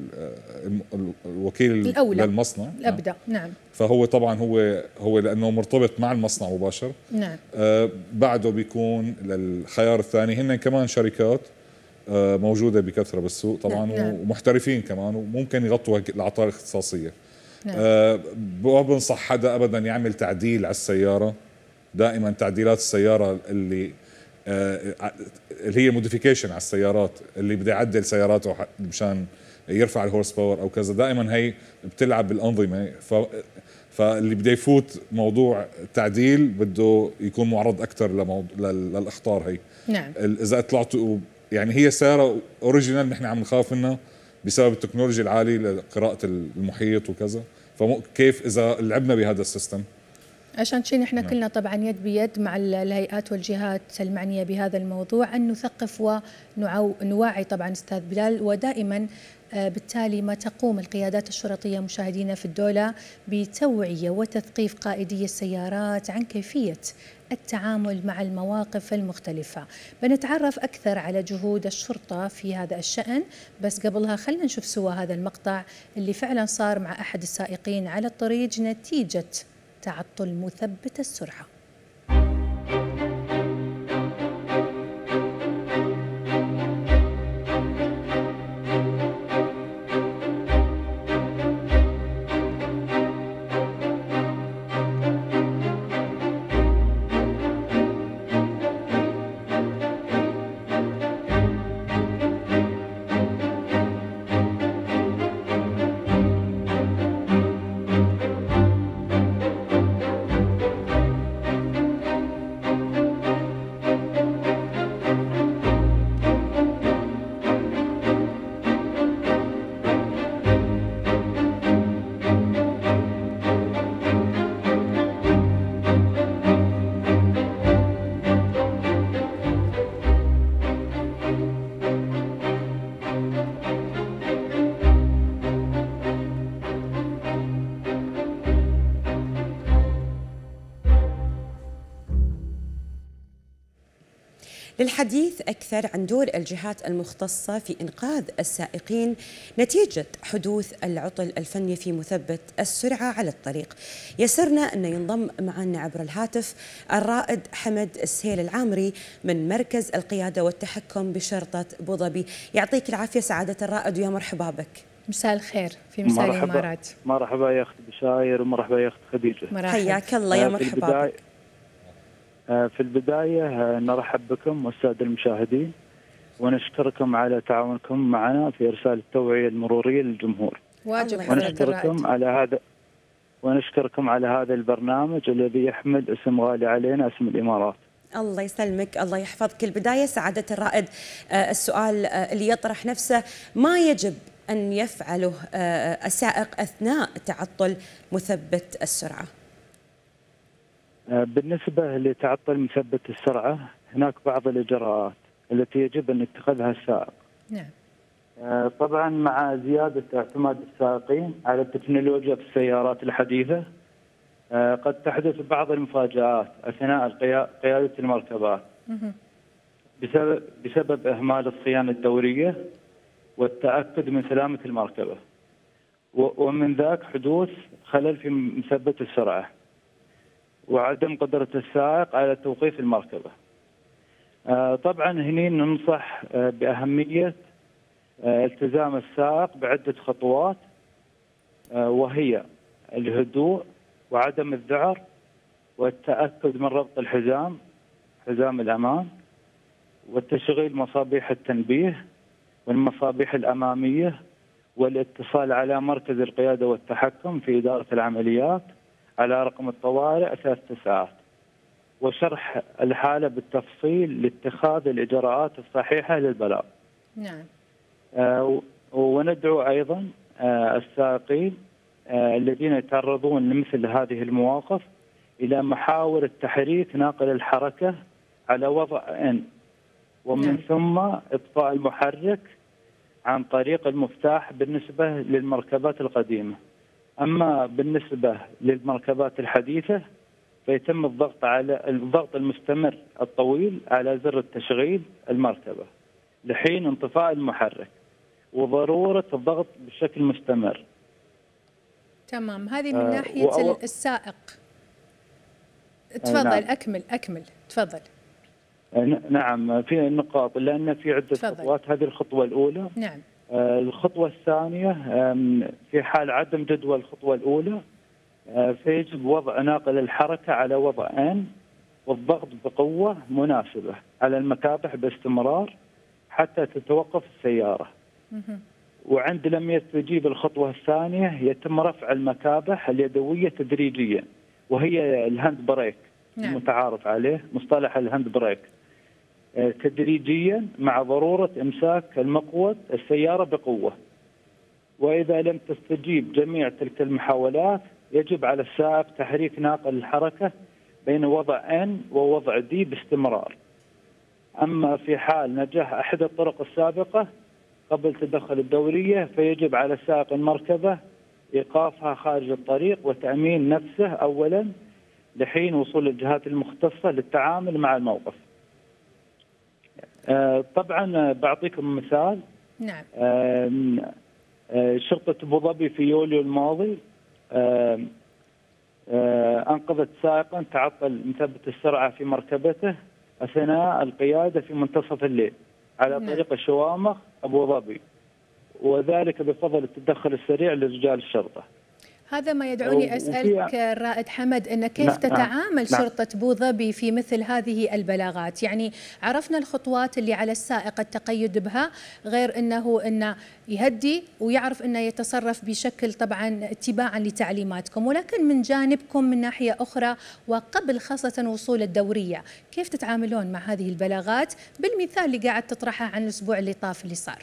الوكيل الأولى للمصنع الابدا. نعم. فهو طبعا هو هو لانه مرتبط مع المصنع مباشر. نعم. آه بعده بيكون للخيار الثاني هن كمان شركات آه موجوده بكثره بالسوق طبعا. نعم. ومحترفين كمان وممكن يغطوا الاعطال الاختصاصيه. نعم. آه ما بنصح حدا ابدا يعمل تعديل على السياره. دائما تعديلات السياره اللي آه اللي هي موديفيكيشن على السيارات اللي بده يعدل سياراته مشان يرفع الهورس باور او كذا، دائما هي بتلعب بالانظمه. ف فاللي بده يفوت موضوع تعديل بده يكون معرض اكثر لموضوع للاخطار هي. نعم. اذا طلعتوا يعني هي سياره اوريجينال نحن عم نخاف منها بسبب التكنولوجيا العاليه لقراءه المحيط وكذا، فكيف اذا لعبنا بهذا السيستم؟ عشان شيء نحن كلنا طبعا يد بيد مع الهيئات والجهات المعنيه بهذا الموضوع ان نثقف ونوعي طبعا استاذ بلال. ودائما بالتالي ما تقوم القيادات الشرطيه مشاهدينا في الدوله بتوعيه وتثقيف قائدي السيارات عن كيفيه التعامل مع المواقف المختلفة. بنتعرف أكثر على جهود الشرطة في هذا الشأن، بس قبلها خلينا نشوف سوا هذا المقطع اللي فعلا صار مع أحد السائقين على الطريق نتيجة تعطل مثبت السرعة. للحديث أكثر عن دور الجهات المختصة في إنقاذ السائقين نتيجة حدوث العطل الفني في مثبت السرعة على الطريق، يسرنا أن ينضم معنا عبر الهاتف الرائد حمد السهيل العامري من مركز القيادة والتحكم بشرطة أبو ظبي. يعطيك العافية سعادة الرائد ويا مرحبا بك. مساء الخير في مساء الإمارات. مرحبا يا أخت بشاير ومرحبا يا أخت خديجة. حياك الله يا مرحبا بك. في البداية نرحب بكم والسادة المشاهدين ونشكركم على تعاونكم معنا في إرسال التوعية المرورية للجمهور. واجب ونشكركم على هذا ونشكركم على هذا البرنامج الذي يحمل اسم غالي علينا، اسم الإمارات. الله يسلمك، الله يحفظك. البداية سعادة الرائد، السؤال اللي يطرح نفسه، ما يجب أن يفعله السائق أثناء تعطل مثبت السرعة؟ بالنسبة لتعطل مثبت السرعة هناك بعض الإجراءات التي يجب أن يتخذها السائق. نعم. طبعا مع زيادة اعتماد السائقين على التكنولوجيا في السيارات الحديثة قد تحدث بعض المفاجآت أثناء قيادة المركبات بسبب بسبب إهمال الصيانة الدورية والتأكد من سلامة المركبة، ومن ذاك حدوث خلل في مثبت السرعة وعدم قدرة السائق على توقيف المركبة. طبعا هنا ننصح بأهمية التزام السائق بعدة خطوات، وهي الهدوء وعدم الذعر والتأكد من ربط الحزام حزام الأمان وتشغيل مصابيح التنبيه والمصابيح الأمامية والاتصال على مركز القيادة والتحكم في إدارة العمليات على رقم الطوارئ ثلاث تسعات، وشرح الحالة بالتفصيل لاتخاذ الإجراءات الصحيحة للبلاغ. نعم. آه وندعو أيضا آه السائقين آه الذين يتعرضون لمثل هذه المواقف إلى محاور التحريك ناقل الحركة على وضع إن، ومن نعم. ثم إطفاء المحرك عن طريق المفتاح بالنسبة للمركبات القديمة. أما بالنسبة للمركبات الحديثة فيتم الضغط على الضغط المستمر الطويل على زر التشغيل المركبة لحين انطفاء المحرك، وضرورة الضغط بشكل مستمر. تمام. هذه من ناحية آه السائق. تفضل. نعم. أكمل أكمل تفضل. نعم، في نقاط لأن في عدة تفضل. خطوات. هذه الخطوة الأولى. نعم. آه الخطوة الثانية في حال عدم جدوى الخطوة الأولى آه فيجب وضع ناقل الحركة على وضع إن والضغط بقوة مناسبة على المكابح باستمرار حتى تتوقف السيارة. وعند لم يستجيب الخطوة الثانية يتم رفع المكابح اليدوية تدريجيا، وهي الهاند بريك. نعم. المتعارف عليه مصطلح الهاند بريك، تدريجيا مع ضرورة إمساك المقود السيارة بقوة. وإذا لم تستجيب جميع تلك المحاولات يجب على السائق تحريك ناقل الحركة بين وضع N ووضع D باستمرار. أما في حال نجاح أحد الطرق السابقة قبل تدخل الدورية فيجب على سائق المركبة إيقافها خارج الطريق وتأمين نفسه أولا لحين وصول الجهات المختصة للتعامل مع الموقف. آه طبعا بعطيكم مثال. نعم. آه آه شرطة أبو ظبي في يوليو الماضي آه آه أنقذت سائقا تعطل مثبت السرعة في مركبته أثناء القيادة في منتصف الليل على نعم. طريق الشوامخ أبو ظبي، وذلك بفضل التدخل السريع لرجال الشرطة. هذا ما يدعوني أسألك الرائد حمد أن كيف نعم تتعامل نعم شرطة أبو ظبي في مثل هذه البلاغات؟ يعني عرفنا الخطوات اللي على السائق التقيد بها، غير أنه أنه يهدي ويعرف أنه يتصرف بشكل طبعا اتباعا لتعليماتكم، ولكن من جانبكم من ناحية أخرى وقبل خاصة وصول الدورية كيف تتعاملون مع هذه البلاغات بالمثال اللي قاعد تطرحه عن الأسبوع اللي طاف اللي صار؟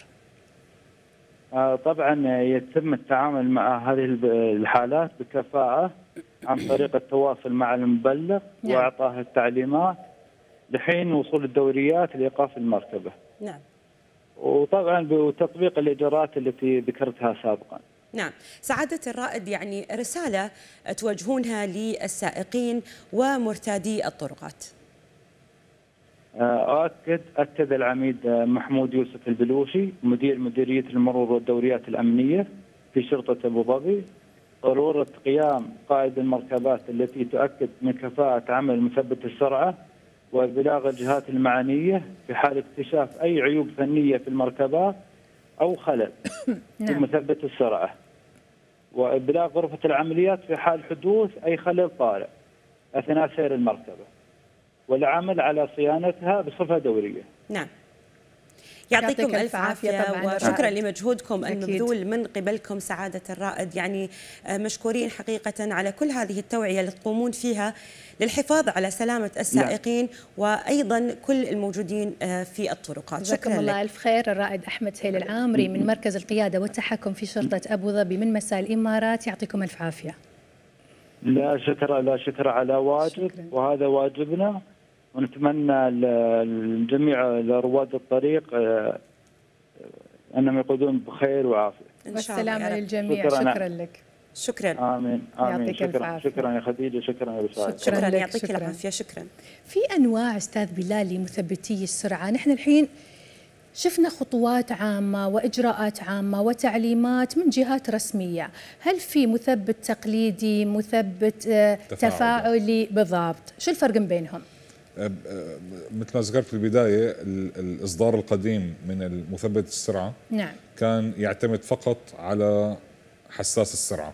طبعا يتم التعامل مع هذه الحالات بكفاءة عن طريق التواصل مع المبلغ نعم. وإعطائه التعليمات لحين وصول الدوريات لإيقاف المركبة. نعم. وطبعا بتطبيق الإجراءات التي ذكرتها سابقا. نعم. سعادة الرائد، يعني رسالة توجهونها للسائقين ومرتادي الطرقات. أؤكد أكد العميد محمود يوسف البلوشي مدير مديرية المرور والدوريات الأمنية في شرطة أبو ظبي ضرورة قيام قائد المركبات التي تؤكد من كفاءة عمل مثبت السرعة وإبلاغ الجهات المعنية في حال اكتشاف أي عيوب فنية في المركبات أو خلل في مثبت السرعة، وإبلاغ غرفة العمليات في حال حدوث أي خلل طارئ أثناء سير المركبة، والعمل على صيانتها بصفة دورية. نعم. يعطيكم ألف عافية وشكرا لمجهودكم المبذول من قبلكم سعادة الرائد. يعني مشكورين حقيقة على كل هذه التوعية اللي تقومون فيها للحفاظ على سلامة السائقين لا. وأيضا كل الموجودين في الطرقات. شكرا الله ألف خير. الرائد أحمد سهيل العامري من مركز القيادة والتحكم في شرطة أبو ظبي من مساء الإمارات، يعطيكم ألف عافية. لا شكر لا شكر على واجب شكرا. وهذا واجبنا، ونتمنى للجميع لرواد الطريق أنهم يقودون بخير وعافية. والسلامة للجميع. شكرا, شكرا لك. شكرا. آمين آمين. يعطيك شكرا العافية. شكرا يا خديجة. شكرا يا بساعد. شكرا, شكرا يعطيك شكرا. العافية. شكرا. في أنواع أستاذ بلال لمثبتي السرعة، نحن الحين شفنا خطوات عامة وإجراءات عامة وتعليمات من جهات رسمية، هل في مثبت تقليدي، مثبت تفاعلي, تفاعلي بالضبط؟ شو الفرق بينهم؟ مثل ما ذكرت في البداية، الإصدار القديم من المثبت السرعة نعم. كان يعتمد فقط على حساس السرعة،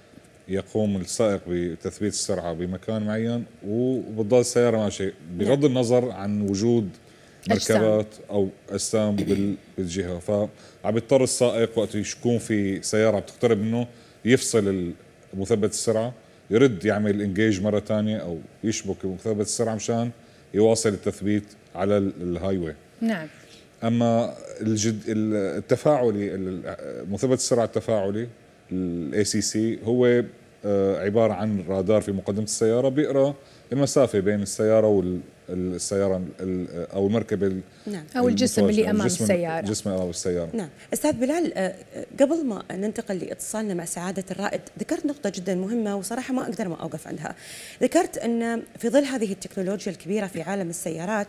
يقوم السائق بتثبيت السرعة بمكان معين وبتضل السيارة ماشية بغض نعم. النظر عن وجود مركبات أو أجسام بالجهة. فعم بيضطر السائق وقت يكون في سيارة بتقترب منه يفصل مثبت السرعة، يرد يعمل انجيج مرة ثانية أو يشبك مثبت السرعة مشان يواصل التثبيت على الهاي واي. نعم. أما الجد التفاعلي، مثبت السرعة التفاعلي الاي سي سي هو عبارة عن رادار في مقدمة السيارة بيقرأ المسافة بين السيارة والسيارة أو المركبة نعم. أو الجسم اللي أمام الجسم السيارة. الجسم أمام السيارة. نعم. أستاذ بلال، قبل ما ننتقل لاتصالنا مع سعادة الرائد، ذكرت نقطة جدا مهمة وصراحة ما أقدر ما أوقف عندها. ذكرت أن في ظل هذه التكنولوجيا الكبيرة في عالم السيارات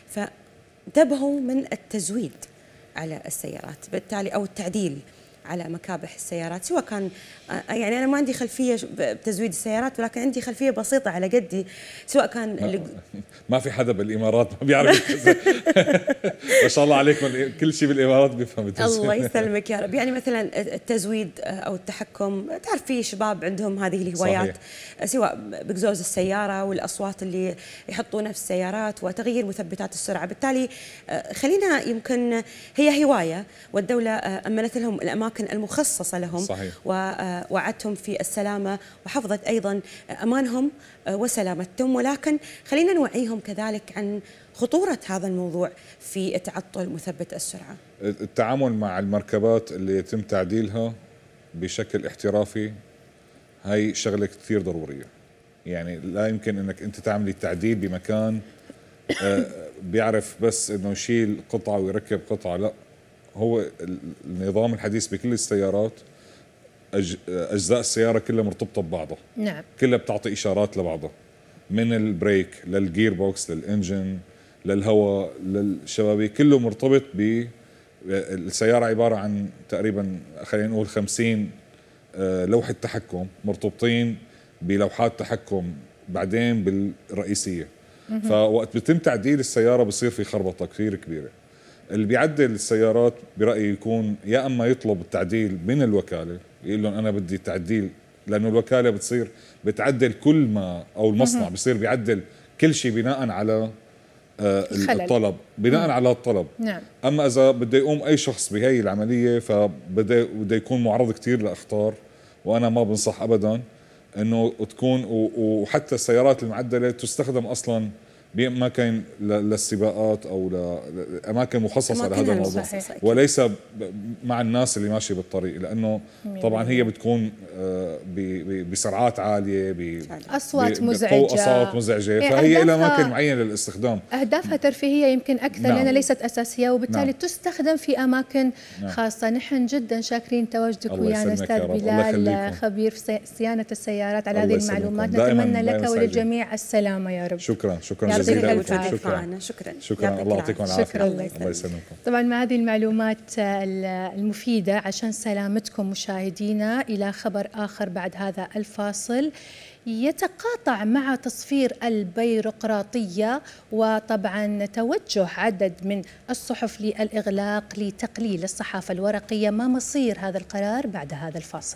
فانتبهوا من التزويد على السيارات، بالتالي أو التعديل على مكابح السيارات، سواء كان يعني أنا ما عندي خلفية بتزويد السيارات ولكن عندي خلفية بسيطة على قدي، سواء كان ما, ما في حدا بالإمارات ما بيعرف ما شاء الله عليكم، كل شيء بالإمارات بيفهم التزويد. الله يسلمك يا رب. يعني مثلا التزويد أو التحكم، تعرف في شباب عندهم هذه الهوايات صحيح. سواء بقزوز السيارة والأصوات اللي يحطونها في السيارات وتغيير مثبتات السرعة، بالتالي خلينا يمكن هي هواية والدولة أمنت لهم الأماكن المخصصة لهم صحيح. ووعدتهم في السلامة وحفظت أيضا أمانهم وسلامتهم، ولكن خلينا نوعيهم كذلك عن خطورة هذا الموضوع في تعطل مثبت السرعة. التعامل مع المركبات اللي يتم تعديلها بشكل احترافي هاي شغلة كثير ضرورية. يعني لا يمكن انك انت تعملي التعديل بمكان بيعرف بس انه يشيل قطعة ويركب قطعة، لا، هو النظام الحديث بكل السيارات أجزاء السيارة كلها مرتبطة ببعضها. نعم. كلها بتعطي إشارات لبعضها، من البريك للجير بوكس للإنجن للهواء للشبابيك، كله مرتبط ب السيارة. عبارة عن تقريبا خلينا نقول خمسين لوحة تحكم مرتبطين بلوحات تحكم بعدين بالرئيسية. فوقت بيتم تعديل السيارة بصير في خربطة كثير كبيرة. اللي بيعدل السيارات برأيي يكون يا أما يطلب التعديل من الوكالة، يقول لهم أنا بدي تعديل، لأنه الوكالة بتصير بتعدل كل ما، أو المصنع بصير بيعدل كل شيء بناء على آه الطلب، بناء مم. على الطلب. نعم. أما إذا بده يقوم أي شخص بهي العملية فبده بده يكون معرض كتير لأخطار، وأنا ما بنصح أبدا إنه تكون، وحتى السيارات المعدلة تستخدم أصلا بأماكن للسباقات أو لأماكن مخصصة لهذا الموضوع، وليس مع الناس اللي ماشي بالطريق، لأنه طبعا هي بتكون بسرعات عالية، بأصوات مزعجة، أصوات مزعجة، فهي إلى أماكن معينة للإستخدام. أهدافها ترفيهية يمكن أكثر، نعم. لأنها ليست أساسية، وبالتالي نعم. تستخدم في أماكن نعم. خاصة. نحن جدا شاكرين تواجدك ويانا أستاذ بلال، خبير في صيانة السيارات، على هذه المعلومات. نتمنى لك وللجميع السلامة يا رب. شكرا شكرا جزيلا. شكرا شكرا شكرا الله يعطيكم العافيه. الله يسلمكم. طبعا مع هذه المعلومات المفيده عشان سلامتكم مشاهدينا، الى خبر اخر بعد هذا الفاصل يتقاطع مع تصفير البيروقراطيه، وطبعا توجه عدد من الصحف للاغلاق لتقليل الصحافه الورقيه. ما مصير هذا القرار بعد هذا الفاصل؟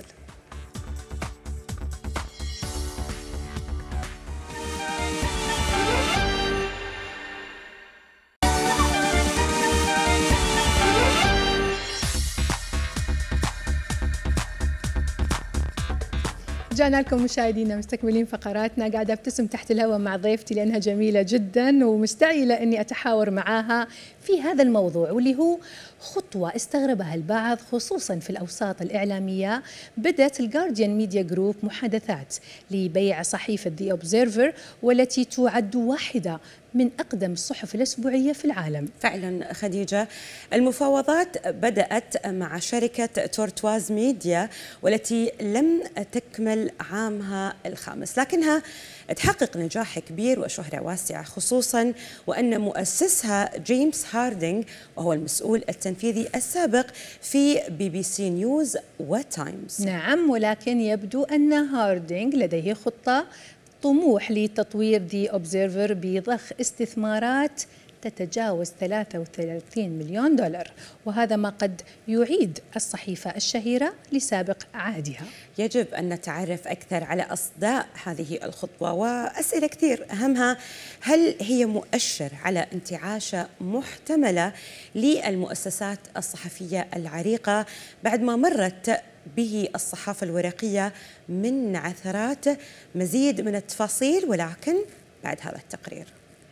رجعنا لكم مشاهدينا مستكملين فقراتنا. قاعدة ابتسم تحت الهواء مع ضيفتي لأنها جميلة جدا، ومستعجلة أني أتحاور معاها في هذا الموضوع، واللي هو خطوة استغربها البعض خصوصا في الأوساط الإعلامية. بدأت الجارديان ميديا جروب محادثات لبيع صحيفة The Observer، والتي تعد واحدة من أقدم الصحف الأسبوعية في العالم. فعلا خديجة، المفاوضات بدأت مع شركة تورتواز ميديا والتي لم تكمل عامها الخامس، لكنها تحقق نجاح كبير وشهرة واسعة، خصوصا وأن مؤسسها جيمس هاردينغ وهو المسؤول التنفيذي السابق في بي بي سي نيوز وتايمز. نعم، ولكن يبدو أن هاردينغ لديه خطة طموح لتطوير The Observer بضخ استثمارات تتجاوز ثلاثة وثلاثين مليون دولار، وهذا ما قد يعيد الصحيفة الشهيرة لسابق عهدها. يجب أن نتعرف أكثر على أصداء هذه الخطوة وأسئلة كثير، أهمها هل هي مؤشر على انتعاشة محتملة للمؤسسات الصحفية العريقة بعد ما مرت به الصحافة الورقية من عثرات؟ مزيد من التفاصيل ولكن بعد هذا التقرير.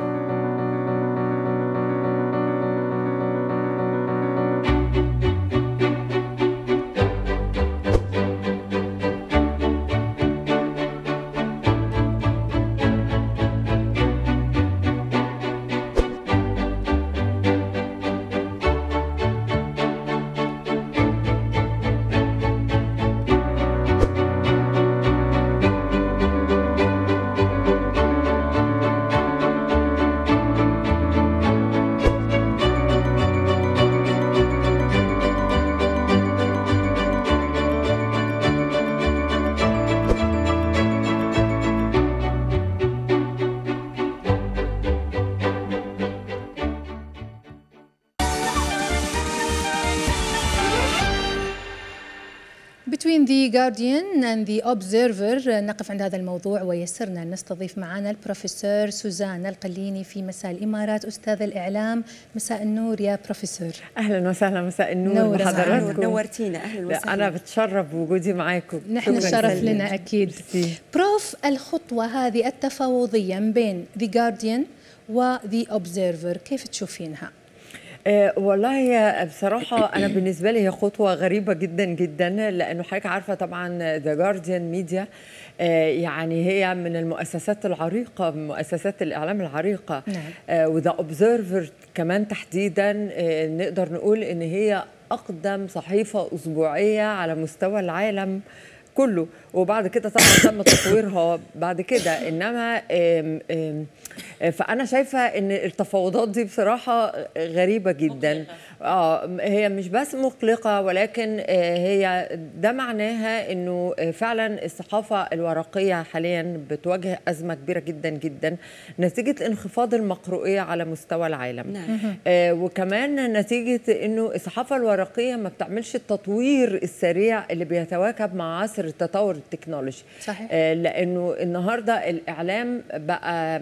Between the Guardian and the Observer نقف عند هذا الموضوع، ويسرنا أن نستضيف معنا البروفيسور سوزان القليني في مساء الإمارات، أستاذ الإعلام. مساء النور يا بروفيسور. أهلا وسهلا، مساء النور بحضراتكم. نورتينا. أهلا وسهلا. أنا بتشرف بوجودي معاكم. نحن الشرف لنا أكيد. بروف، الخطوة هذه التفاوضية بين The Guardian و The Observer كيف تشوفينها؟ أه والله بصراحة أنا بالنسبة لي هي خطوة غريبة جدا جدا، لأنه حضرتك عارفة طبعا The Guardian Media أه يعني هي من المؤسسات العريقة، من مؤسسات الإعلام العريقة. نعم. أه وذا Observer كمان تحديدا أه نقدر نقول إن هي أقدم صحيفة أسبوعية على مستوى العالم كله، وبعد كده طبعا تم تطويرها بعد كده. انما آم آم فانا شايفه ان التفاوضات دي بصراحه غريبه جدا. اه هي مش بس مقلقه، ولكن هي ده معناها انه فعلا الصحافه الورقيه حاليا بتواجه ازمه كبيره جدا جدا نتيجه انخفاض المقروئيه على مستوى العالم. نعم. آه وكمان نتيجه انه الصحافه الورقيه ما بتعملش التطوير السريع اللي بيتواكب مع عصر التطور التكنولوجي. صحيح. آه لانه النهارده الاعلام بقى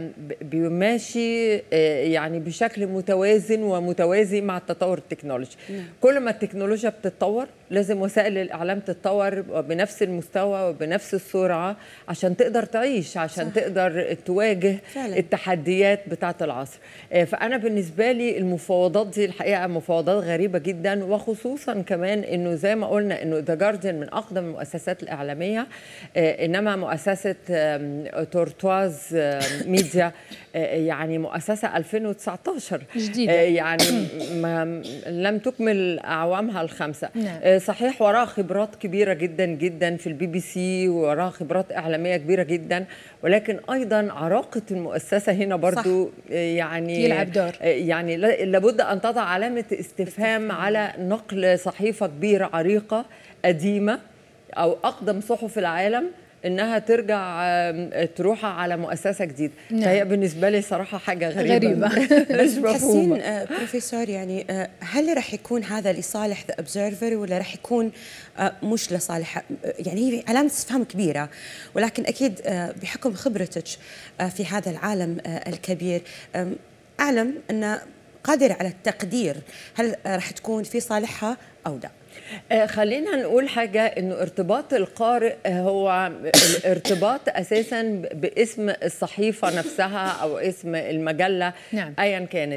بيماشي آه يعني بشكل متوازن ومتوازي مع التطور التكنولوجي. نعم. كل ما التكنولوجيا بتتطور لازم وسائل الاعلام تتطور بنفس المستوى وبنفس السرعه عشان تقدر تعيش، عشان صح. تقدر تواجه فعلا التحديات بتاعه العصر. آه فانا بالنسبه لي المفاوضات دي الحقيقه مفاوضات غريبه جدا، وخصوصا كمان انه زي ما قلنا انه ذا جارديان من اقدم المؤسسات الاعلاميه، آه انما مؤسسه آه تورتواز آه ميديا آه يعني مؤسسه ألفين وتسعطاشر جديده، آه يعني ما لم تكمل اعوامها الخمسه. نعم. آه صحيح وراها خبرات كبيره جدا جدا في البي بي سي، وراها خبرات اعلاميه كبيره جدا، ولكن ايضا عراقه المؤسسه هنا برضو صح. يعني يلعب دور. يعني لابد ان تضع علامه استفهام على نقل صحيفه كبيره عريقه قديمه او اقدم صحف العالم انها ترجع تروح على مؤسسه جديده. نعم. فهي بالنسبه لي صراحه حاجه غريبه, غريبة. بس تحسين بروفيسور يعني هل راح يكون هذا لصالح ذا اوبزرفر ولا راح يكون مش لصالح؟ يعني هي علامه استفهام كبيره، ولكن اكيد بحكم خبرتك في هذا العالم الكبير اعلم ان قادر على التقدير هل راح تكون في صالحها او لا. خلينا نقول حاجة، إنه ارتباط القارئ هو الارتباط أساساً باسم الصحيفة نفسها أو اسم المجلة. نعم. أيا كانت.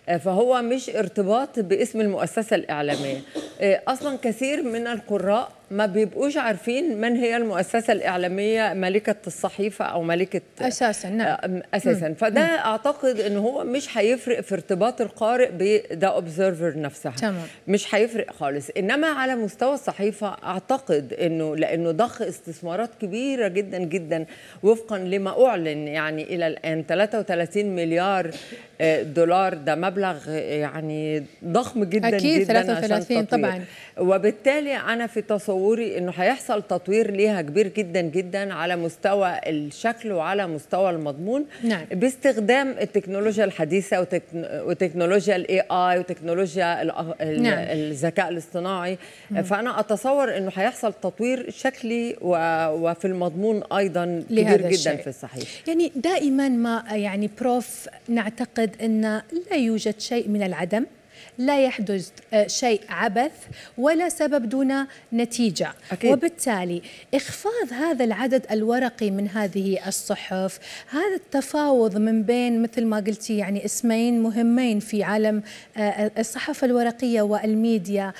فهو مش ارتباط باسم المؤسسة الإعلامية. أصلا كثير من القراء ما بيبقوش عارفين من هي المؤسسة الإعلامية مالكة الصحيفة أو مالكة أساسا. نعم. أساسا مم. فده مم. أعتقد أنه هو مش هيفرق في ارتباط القارئ بذا أوبزرفر نفسها. تمام. مش هيفرق خالص. إنما على مستوى الصحيفة أعتقد أنه لأنه ضخ استثمارات كبيرة جدا جدا وفقا لما أعلن يعني إلى الآن ثلاثة وثلاثين مليار دولار، ده مبلغ يعني ضخم جدا أكيد جدا ثلاثة وثلاثين طبعا. وبالتالي أنا في تصوري أنه هيحصل تطوير ليها كبير جدا جدا على مستوى الشكل وعلى مستوى المضمون. نعم. باستخدام التكنولوجيا الحديثة وتكنولوجيا الاي اي وتكنولوجيا نعم. الذكاء الاصطناعي. مم. فأنا أتصور أنه هيحصل تطوير شكلي وفي المضمون أيضا كبير جدا الشيء. في الصحيفة. يعني دائما ما يعني بروف نعتقد أن لا يوجد شيء من العدم، لا يحدث شيء عبث ولا سبب دون نتيجة. أكيد. وبالتالي إخفاض هذا العدد الورقي من هذه الصحف، هذا التفاوض من بين مثل ما قلتي يعني اسمين مهمين في عالم الصحافة الورقية والميديا،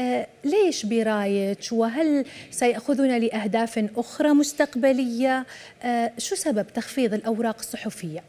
ليش برايك؟ وهل سيأخذنا لأهداف أخرى مستقبلية؟ شو سبب تخفيض الأوراق الصحفية؟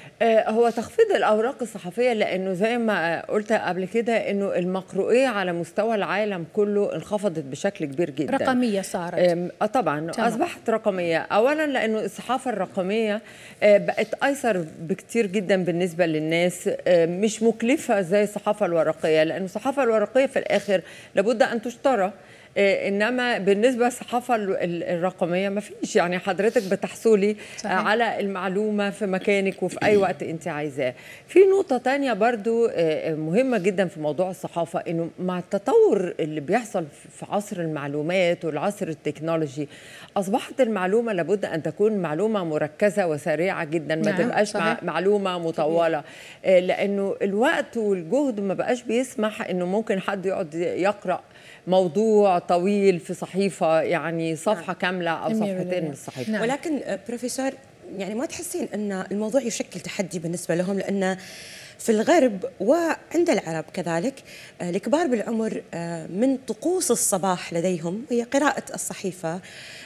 هو تخفيض الأوراق الصحفية لأنه زي ما قلت قبل كده أنه المقروئية على مستوى العالم كله انخفضت بشكل كبير جدا. رقمية صارت. طبعا تمام. أصبحت رقمية. أولا لأنه الصحافة الرقمية بقت أيسر بكتير جدا بالنسبة للناس، مش مكلفة زي الصحافة الورقية، لأنه الصحافة الورقية في الآخر لابد أن تشترى. إنما بالنسبة للصحافة الرقمية ما فيش، يعني حضرتك بتحصلي صحيح. على المعلومة في مكانك وفي أي وقت أنت عايزاه. في نقطة تانية برضو مهمة جدا في موضوع الصحافة، إنه مع التطور اللي بيحصل في عصر المعلومات والعصر التكنولوجي أصبحت المعلومة لابد أن تكون معلومة مركزة وسريعة جدا، ما نعم. تبقاش صحيح. معلومة مطولة، لأنه الوقت والجهد ما بقاش بيسمح إنه ممكن حد يقعد يقرأ موضوع طويل في صحيفة، يعني صفحة نعم. كاملة أو صفحتين من الصحيفة. نعم. ولكن بروفيسور يعني ما تحسين أن الموضوع يشكل تحدي بالنسبة لهم، لأن في الغرب وعند العرب كذلك الكبار بالعمر من طقوس الصباح لديهم هي قراءة الصحيفة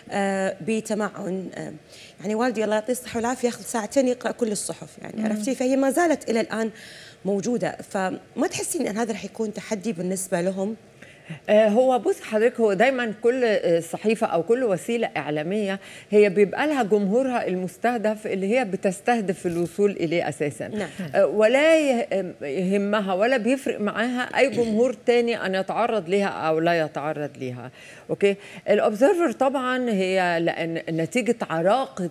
بتمعن. يعني والدي الله يعطيه الصحة والعافية ياخذ ساعتين يقرأ كل الصحف، يعني عرفتي، فهي ما زالت إلى الآن موجودة. فما تحسين أن هذا رح يكون تحدي بالنسبة لهم؟ هو بص حضرتك، هو دايما كل صحيفة أو كل وسيلة إعلامية هي بيبقى لها جمهورها المستهدف اللي هي بتستهدف الوصول إليه أساسا. نعم. ولا يهمها ولا بيفرق معاها أي جمهور تاني أن يتعرض لها أو لا يتعرض لها. أوكي. الأوبزرفر طبعا هي لأن نتيجة عراقة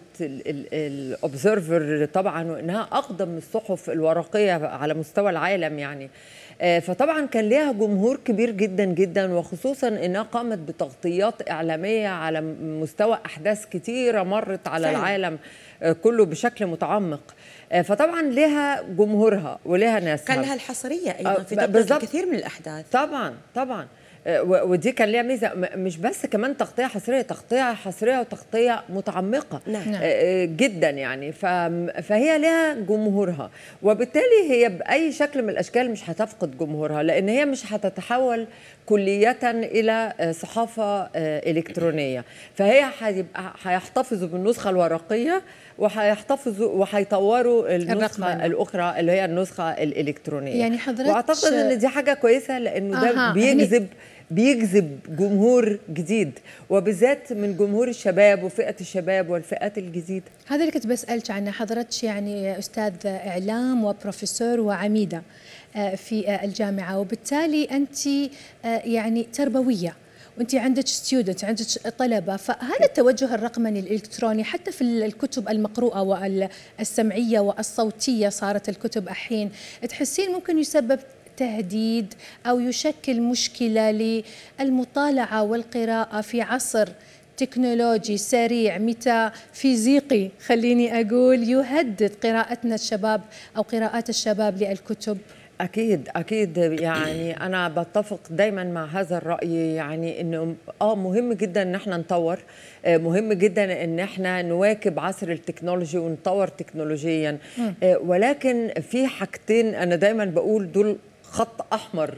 الأوبزرفر طبعا وإنها أقدم الصحف الورقية على مستوى العالم، يعني فطبعا كان لها جمهور كبير جدا جدا، وخصوصا انها قامت بتغطيات اعلاميه على مستوى احداث كتيره مرت على فعلا. العالم كله بشكل متعمق. فطبعا لها جمهورها ولها ناسها، كان لها الحصريه ايضا في تغطيه الكثير من الاحداث. طبعا طبعا ودي كان ليها ميزه، مش بس كمان تغطيه حصريه، تغطيه حصريه وتغطيه متعمقه نعم. جدا يعني. فهي لها جمهورها، وبالتالي هي باي شكل من الاشكال مش هتفقد جمهورها، لان هي مش هتتحول كليه الى صحافه الكترونيه. فهي هيبقى هيحتفظوا بالنسخه الورقيه وهيحتفظوا وهيطوروا النسخه الرقمة. الاخرى اللي هي النسخه الالكترونيه. يعني حضرتك واعتقد ان دي حاجه كويسه، لانه ده آه بيجذب يعني بيجذب جمهور جديد، وبالذات من جمهور الشباب وفئه الشباب والفئات الجديده. هذا اللي كنت بسالك عنه. حضرتك يعني استاذ اعلام وبروفيسور وعميده في الجامعه، وبالتالي انت يعني تربويه وانت عندك ستودنت، عندك طلبه، فهذا التوجه الرقمني الالكتروني حتى في الكتب المقروءه والسمعيه والصوتيه، صارت الكتب الحين تحسين ممكن يسبب تهديد أو يشكل مشكلة للمطالعة والقراءة في عصر تكنولوجي سريع ميتافيزيقي، خليني أقول، يهدد قراءتنا الشباب أو قراءات الشباب للكتب؟ أكيد أكيد، يعني أنا بتفق دايما مع هذا الرأي، يعني إنه آه مهم جدا إن احنا نطور، مهم جدا إن احنا نواكب عصر التكنولوجي ونطور تكنولوجيا، ولكن في حاجتين أنا دايما بقول دول خط أحمر.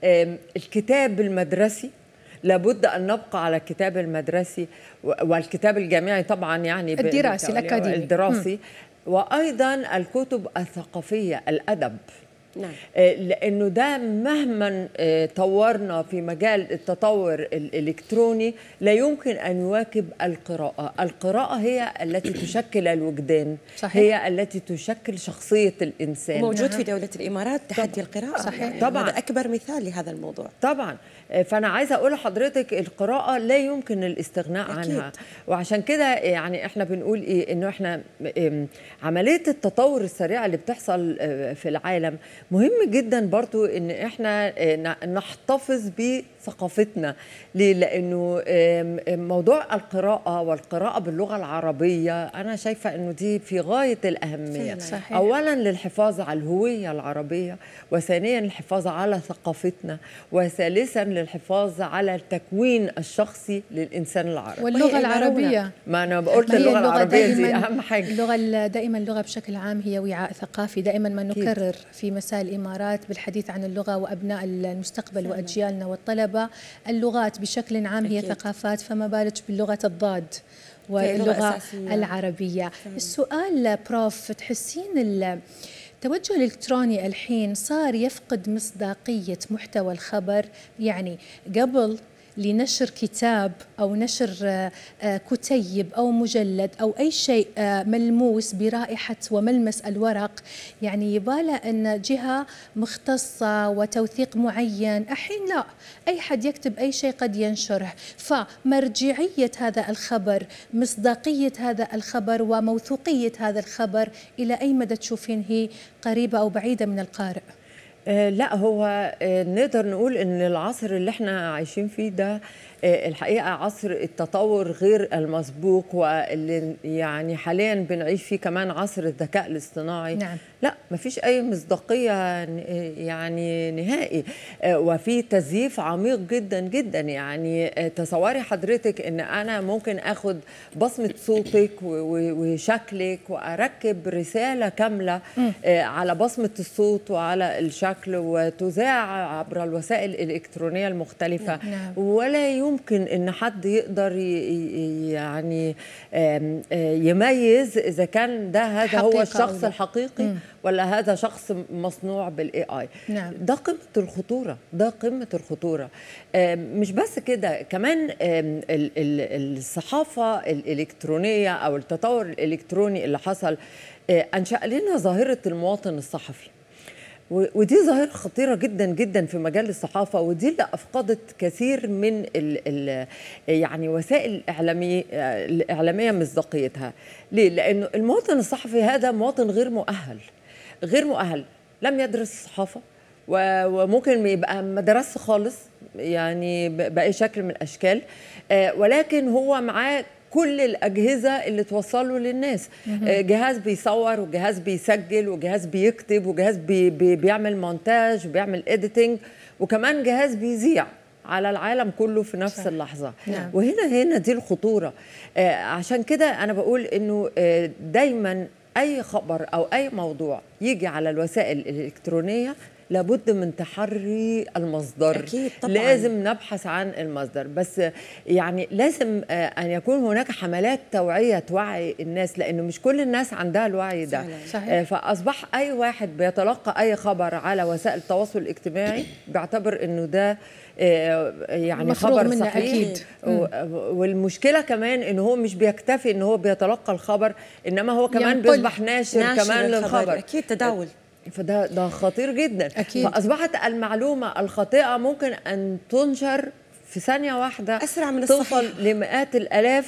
الكتاب المدرسي لابد أن نبقى على الكتاب المدرسي والكتاب الجامعي طبعا، يعني الدراسي الأكاديمي الدراسي، وأيضا الكتب الثقافية الأدب. نعم. لأنه ده مهما طورنا في مجال التطور الإلكتروني لا يمكن أن يواكب القراءة. القراءة هي التي تشكل الوجدان، صحيح. هي التي تشكل شخصية الإنسان. موجود نعم. في دولة الإمارات تحدي القراءة، صحيح. يعني طبعا هذا أكبر مثال لهذا الموضوع. طبعا، فأنا عايزة أقول لحضرتك القراءة لا يمكن الاستغناء أكيد. عنها، وعشان كده يعني إحنا بنقول إيه، إنه إحنا عملية التطور السريعة اللي بتحصل في العالم مهم جدا برضو إن إحنا نحتفظ بثقافتنا. ليه؟ لأنه موضوع القراءة والقراءة باللغة العربية أنا شايفة إنه دي في غاية الأهمية، صحيح. أولا للحفاظ على الهوية العربية، وثانيا للحفاظ على ثقافتنا، وثالثا للحفاظ على التكوين الشخصي للإنسان العربي. واللغة العربية، ما أنا قلت اللغة العربية دي أهم حاجة. اللغة دائما اللغة بشكل عام هي وعاء ثقافي، دائما ما نكرر في مساء الإمارات بالحديث عن اللغة وأبناء المستقبل سلام. وأجيالنا والطلبة. اللغات بشكل عام هي أكيد. ثقافات، فما بالك باللغة الضاد واللغة العربية. سلام. السؤال بروف، تحسين التوجه الإلكتروني الحين صار يفقد مصداقية محتوى الخبر؟ يعني قبل لنشر كتاب أو نشر كتيب أو مجلد أو أي شيء ملموس برائحة وملمس الورق، يعني يباله أن جهة مختصة وتوثيق معين. الحين لا، أي حد يكتب أي شيء قد ينشره، فمرجعية هذا الخبر، مصداقية هذا الخبر وموثوقية هذا الخبر إلى أي مدى تشوفين هي قريبة أو بعيدة من القارئ؟ لا، هو نقدر نقول ان العصر اللي احنا عايشين فيه ده الحقيقة عصر التطور غير المسبوق، واللي يعني حاليا بنعيش فيه كمان عصر الذكاء الاصطناعي. نعم. لا، مفيش أي مصداقية يعني نهائي، وفي تزييف عميق جدا جدا. يعني تصوري حضرتك ان انا ممكن اخد بصمة صوتك وشكلك واركب رسالة كاملة م. على بصمة الصوت وعلى الشكل، وتذاع عبر الوسائل الإلكترونية المختلفة. نعم. ولا يمكن ان حد يقدر يعني يميز اذا كان ده هذا هو الشخص الحقيقي م. ولا هذا شخص مصنوع بالاي اي. نعم. ده قمة الخطورة، ده قمة الخطورة. مش بس كده، كمان الصحافة الإلكترونية أو التطور الإلكتروني اللي حصل أنشأ لنا ظاهرة المواطن الصحفي، ودي ظاهرة خطيرة جدا جدا في مجال الصحافة، ودي اللي أفقدت كثير من ال ال يعني وسائل الإعلامية الإعلامية مصداقيتها. ليه؟ لأنه المواطن الصحفي هذا مواطن غير مؤهل، غير مؤهل، لم يدرس الصحافة، وممكن يبقى ما درسش خالص يعني بأي شكل من الأشكال، ولكن هو معاه كل الأجهزة اللي توصله للناس، جهاز بيصور وجهاز بيسجل وجهاز بيكتب وجهاز بي بي بيعمل مونتاج وبيعمل إيديتنج، وكمان جهاز بيذيع على العالم كله في نفس اللحظة. نعم. وهنا هنا دي الخطورة. آه عشان كده أنا بقول إنه آه دايما أي خبر أو أي موضوع يجي على الوسائل الإلكترونية لابد من تحري المصدر. أكيد طبعاً. لازم نبحث عن المصدر، بس يعني لازم أن يكون هناك حملات توعية توعي الناس، لأنه مش كل الناس عندها الوعي ده. صحيح. فأصبح أي واحد بيتلقى أي خبر على وسائل التواصل الاجتماعي بيعتبر أنه ده يعني خبر صحيح. أكيد. والمشكلة كمان أنه هو مش بيكتفي أنه هو بيتلقى الخبر، إنما هو كمان بيصبح ناشر, ناشر كمان للخبر. أكيد تداول. فده ده خطير جدا. أكيد. فأصبحت المعلومة الخاطئة ممكن أن تنشر في ثانية واحدة أسرع من توصل لمئات الآلاف،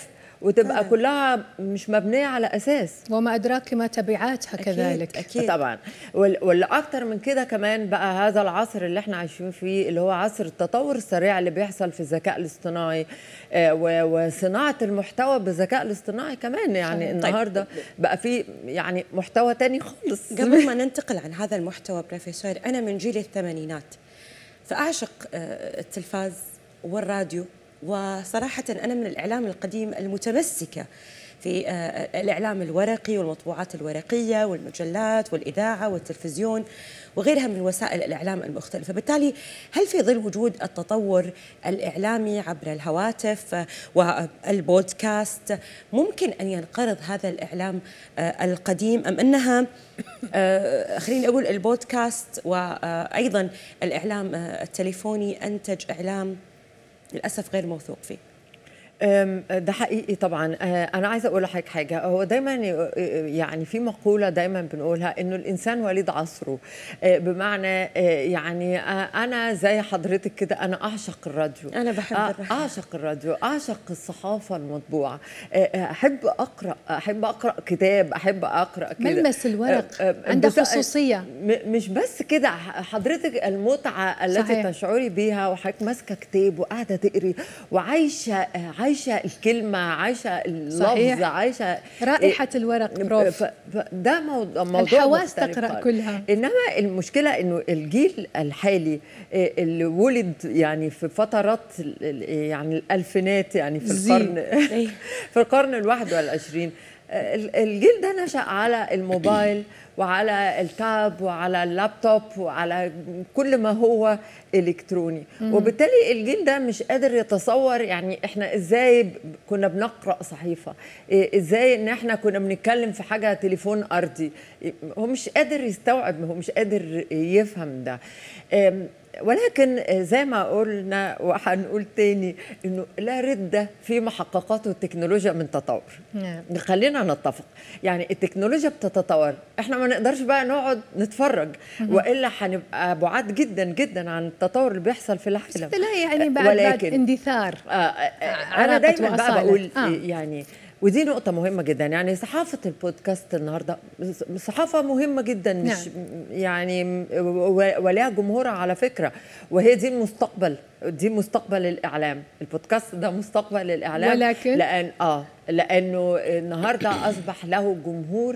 وتبقى فعلا. كلها مش مبنيه على اساس. وما ادراك ما تبعاتها أكيد كذلك. أكيد. طبعا. واللي اكتر من كده كمان بقى هذا العصر اللي احنا عايشين فيه، اللي هو عصر التطور السريع اللي بيحصل في الذكاء الاصطناعي وصناعه المحتوى بالذكاء الاصطناعي كمان. يعني طيب. النهارده بقى في يعني محتوى تاني خالص. قبل ما ننتقل عن هذا المحتوى بروفيسور، انا من جيل الثمانينات فاعشق التلفاز والراديو، وصراحه انا من الاعلام القديم المتمسكه في الإعلام الورقي والمطبوعات الورقية والمجلات والإذاعة والتلفزيون وغيرها من وسائل الإعلام المختلفة. بالتالي هل في ظل وجود التطور الإعلامي عبر الهواتف والبودكاست ممكن أن ينقرض هذا الإعلام القديم، أم أنها خليني أقول البودكاست وأيضا الإعلام التليفوني أنتج إعلام للأسف غير موثوق فيه؟ ده حقيقي طبعا. انا عايزه اقول لحضرتك حاجه، هو دايما يعني في مقوله دايما بنقولها انه الانسان وليد عصره، بمعنى يعني انا زي حضرتك كده انا اعشق الراديو، انا بحب الراديو، اعشق الراديو، اعشق الصحافه المطبوعه، احب اقرا احب اقرا كتاب، احب اقرا كده ملمس الورق عنده خصوصيه. مش بس كده حضرتك، المتعه التي صحيح. تشعري بيها وحضرتك ماسكه كتاب وقاعده تقري وعايشه عايشه الكلمه، عايشه اللفظ، عايشه رائحه الورق. بروف ده موضوع, موضوع الحواس تقرا كلها. انما المشكله انه الجيل الحالي اللي ولد يعني في فترات يعني الالفينات، يعني في القرن في القرن الواحد والعشرين، الجيل ده نشأ على الموبايل وعلى التاب وعلى اللابتوب وعلى كل ما هو إلكتروني. مم. وبالتالي الجيل ده مش قادر يتصور يعني احنا ازاي كنا بنقرأ صحيفة، ازاي ان احنا كنا بنتكلم في حاجة تليفون أرضي. هو مش قادر يستوعب، هو مش قادر يفهم ده. ولكن زي ما قلنا وهنقول تاني انه لا رده في محققاته التكنولوجيا من تطور. نعم. خلينا نتفق، يعني التكنولوجيا بتتطور، احنا ما نقدرش بقى نقعد نتفرج والا هنبقى بعاد جدا جدا عن التطور اللي بيحصل في العالم. لا يعني بعد, بعد اندثار. آه انا دايما بقى بقول آه. يعني ودي نقطة مهمة جدا، يعني صحافة البودكاست النهاردة صحافة مهمة جدا، مش نعم. يعني ولها جمهورها على فكرة، وهي دي المستقبل، دي مستقبل الإعلام. البودكاست ده مستقبل الإعلام، ولكن لأن آه لأنه النهاردة أصبح له جمهور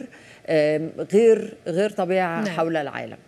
غير غير طبيعي نعم. حول العالم.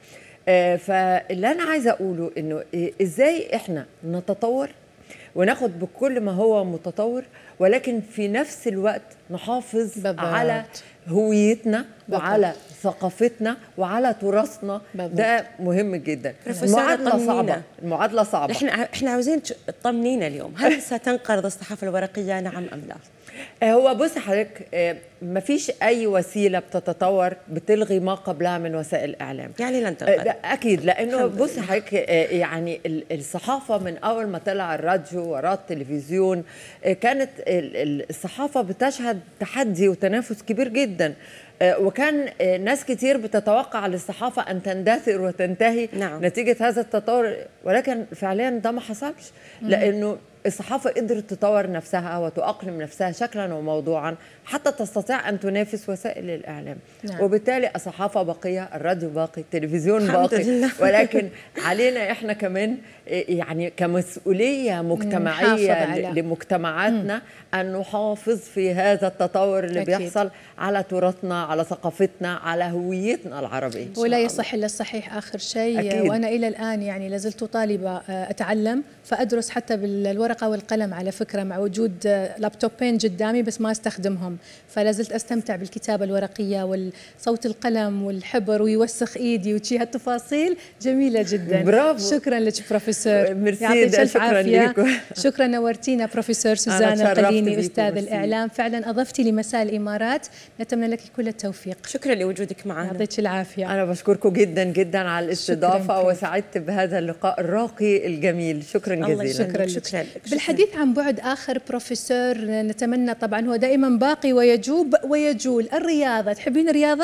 فاللي أنا عايزة أقوله إنه إزاي إحنا نتطور وناخد بكل ما هو متطور، ولكن في نفس الوقت نحافظ بالضبط. على هويتنا بالضبط. وعلى ثقافتنا وعلى تراثنا. ده مهم جدا. المعادلة صعبة، المعادلة صعبة. احنا احنا عاوزين تطمنينا اليوم، هل ستنقرض الصحافة الورقية نعم أم لا؟ هو بص حضرتك، مفيش أي وسيلة بتتطور بتلغي ما قبلها من وسائل الإعلام. يعني لن تنقرض أكيد، لأنه بص حضرتك يعني الصحافة من أول ما طلع الراديو وراء التلفزيون كانت الصحافة بتشهد تحدي وتنافس كبير جدا، وكان ناس كتير بتتوقع للصحافة أن تندثر وتنتهي نعم. نتيجة هذا التطور، ولكن فعليا ده ما حصلش، لأنه الصحافة قدرت تطور نفسها وتؤقلم نفسها شكلا وموضوعا حتى تستطيع أن تنافس وسائل الإعلام. نعم. وبالتالي الصحافة باقية، الراديو باقي، التلفزيون باقي، ولكن علينا إحنا كمان يعني كمسؤولية مجتمعية لمجتمعاتنا مم. أن نحافظ في هذا التطور اللي أكيد. بيحصل على تراثنا، على ثقافتنا، على هويتنا العربية. ولا يصح إلا الصحيح آخر شيء أكيد. وأنا إلى الآن يعني لازلت طالبة أتعلم، فأدرس حتى بالورقة والقلم على فكرة، مع وجود لابتوبين قدامي بس ما استخدمهم، فلازلت أستمتع بالكتابة الورقية والصوت القلم والحبر ويوسخ إيدي وشي، هالتفاصيل جميلة جدا. برافو. شكرا لك بروفيسور، يعطيك الف عافية. شكرا، نورتينا بروفيسور سوزانا القليني أستاذ الإعلام، فعلا أضفتي لمساء الإمارات، نتمنى لك كل التوفيق. شكرا لوجودك معنا. يعطيك العافية. أنا بشكركم جدا جدا على الاستضافة وسعدت بهذا اللقاء الراقي الجميل. شكرا جزيلا. شكرا, شكرا لك. بالحديث عن بعد آخر بروفيسور، نتمنى طبعا هو دائما باقي ويجوب ويجول، الرياضة. تحبين الرياضة؟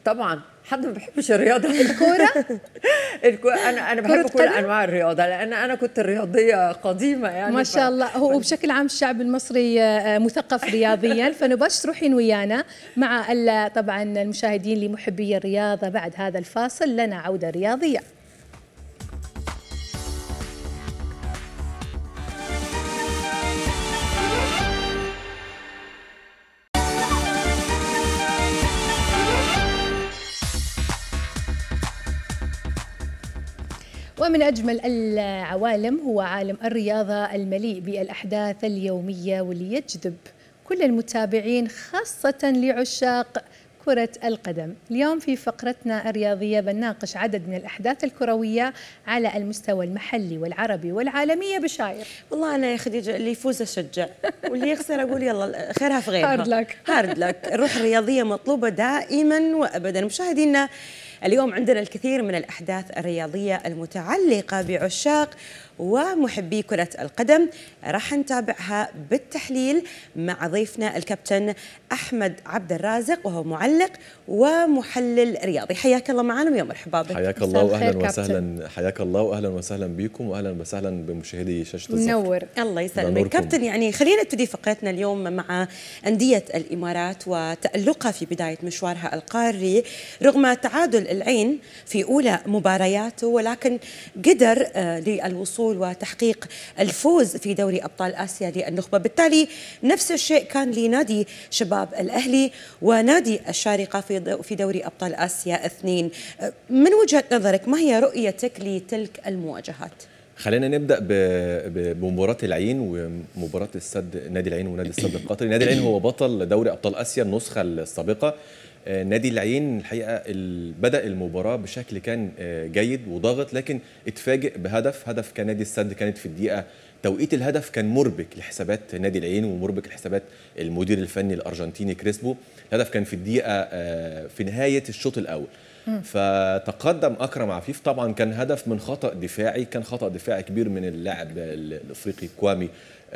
طبعا حد ما بيحبش الرياضه. الكوره الكو... انا انا بحب كل انواع الرياضه لان انا كنت رياضيه قديمه يعني. ما شاء الله. هو بشكل عام الشعب المصري مثقف رياضيا، فنبش تروحين ويانا مع طبعا المشاهدين لمحبي الرياضه. بعد هذا الفاصل لنا عوده رياضيه. ومن أجمل العوالم هو عالم الرياضة المليء بالأحداث اليومية واللي يجذب كل المتابعين خاصة لعشاق كرة القدم. اليوم في فقرتنا الرياضية بنناقش عدد من الأحداث الكروية على المستوى المحلي والعربي والعالمية. بشاير والله أنا يا خديجة اللي يفوز أشجع واللي يخسر أقول يلا خيرها في غيرها. هارد لك. هارد لك. الروح الرياضية مطلوبة دائما وأبدا. مشاهدينا اليوم عندنا الكثير من الأحداث الرياضية المتعلقة بعشاق ومحبي كرة القدم، راح نتابعها بالتحليل مع ضيفنا الكابتن أحمد عبد الرازق وهو معلق ومحلل رياضي. حياك الله معنا ويا مرحبا بك. حياك الله واهلا وسهلا. حياك الله واهلا وسهلا بكم واهلا وسهلا بمشاهدي شاشة الزهر. منور. الله يسلمك كابتن. يعني خلينا نبتدي فقرتنا اليوم مع أندية الإمارات وتألقها في بداية مشوارها القاري رغم تعادل العين في أولى مبارياته، ولكن قدر للوصول وتحقيق الفوز في دوري أبطال آسيا للنخبة. بالتالي نفس الشيء كان لنادي شباب الأهلي ونادي الشارقة في دوري أبطال آسيا اثنين. من وجهة نظرك ما هي رؤيتك لتلك المواجهات؟ خلينا نبدأ بمباراة العين ومباراة السد، نادي العين ونادي السد القطري. نادي العين هو بطل دوري أبطال آسيا النسخة السابقة. نادي العين الحقيقة بدأ المباراة بشكل كان جيد وضاغط، لكن اتفاجئ بهدف هدف كان نادي السد كانت في الدقيقة. توقيت الهدف كان مربك لحسابات نادي العين ومربك لحسابات المدير الفني الأرجنتيني كريسبو. الهدف كان في الدقيقة في نهاية الشوط الأول. فتقدم أكرم عفيف. طبعا كان هدف من خطأ دفاعي، كان خطأ دفاعي كبير من اللاعب الأفريقي كوامي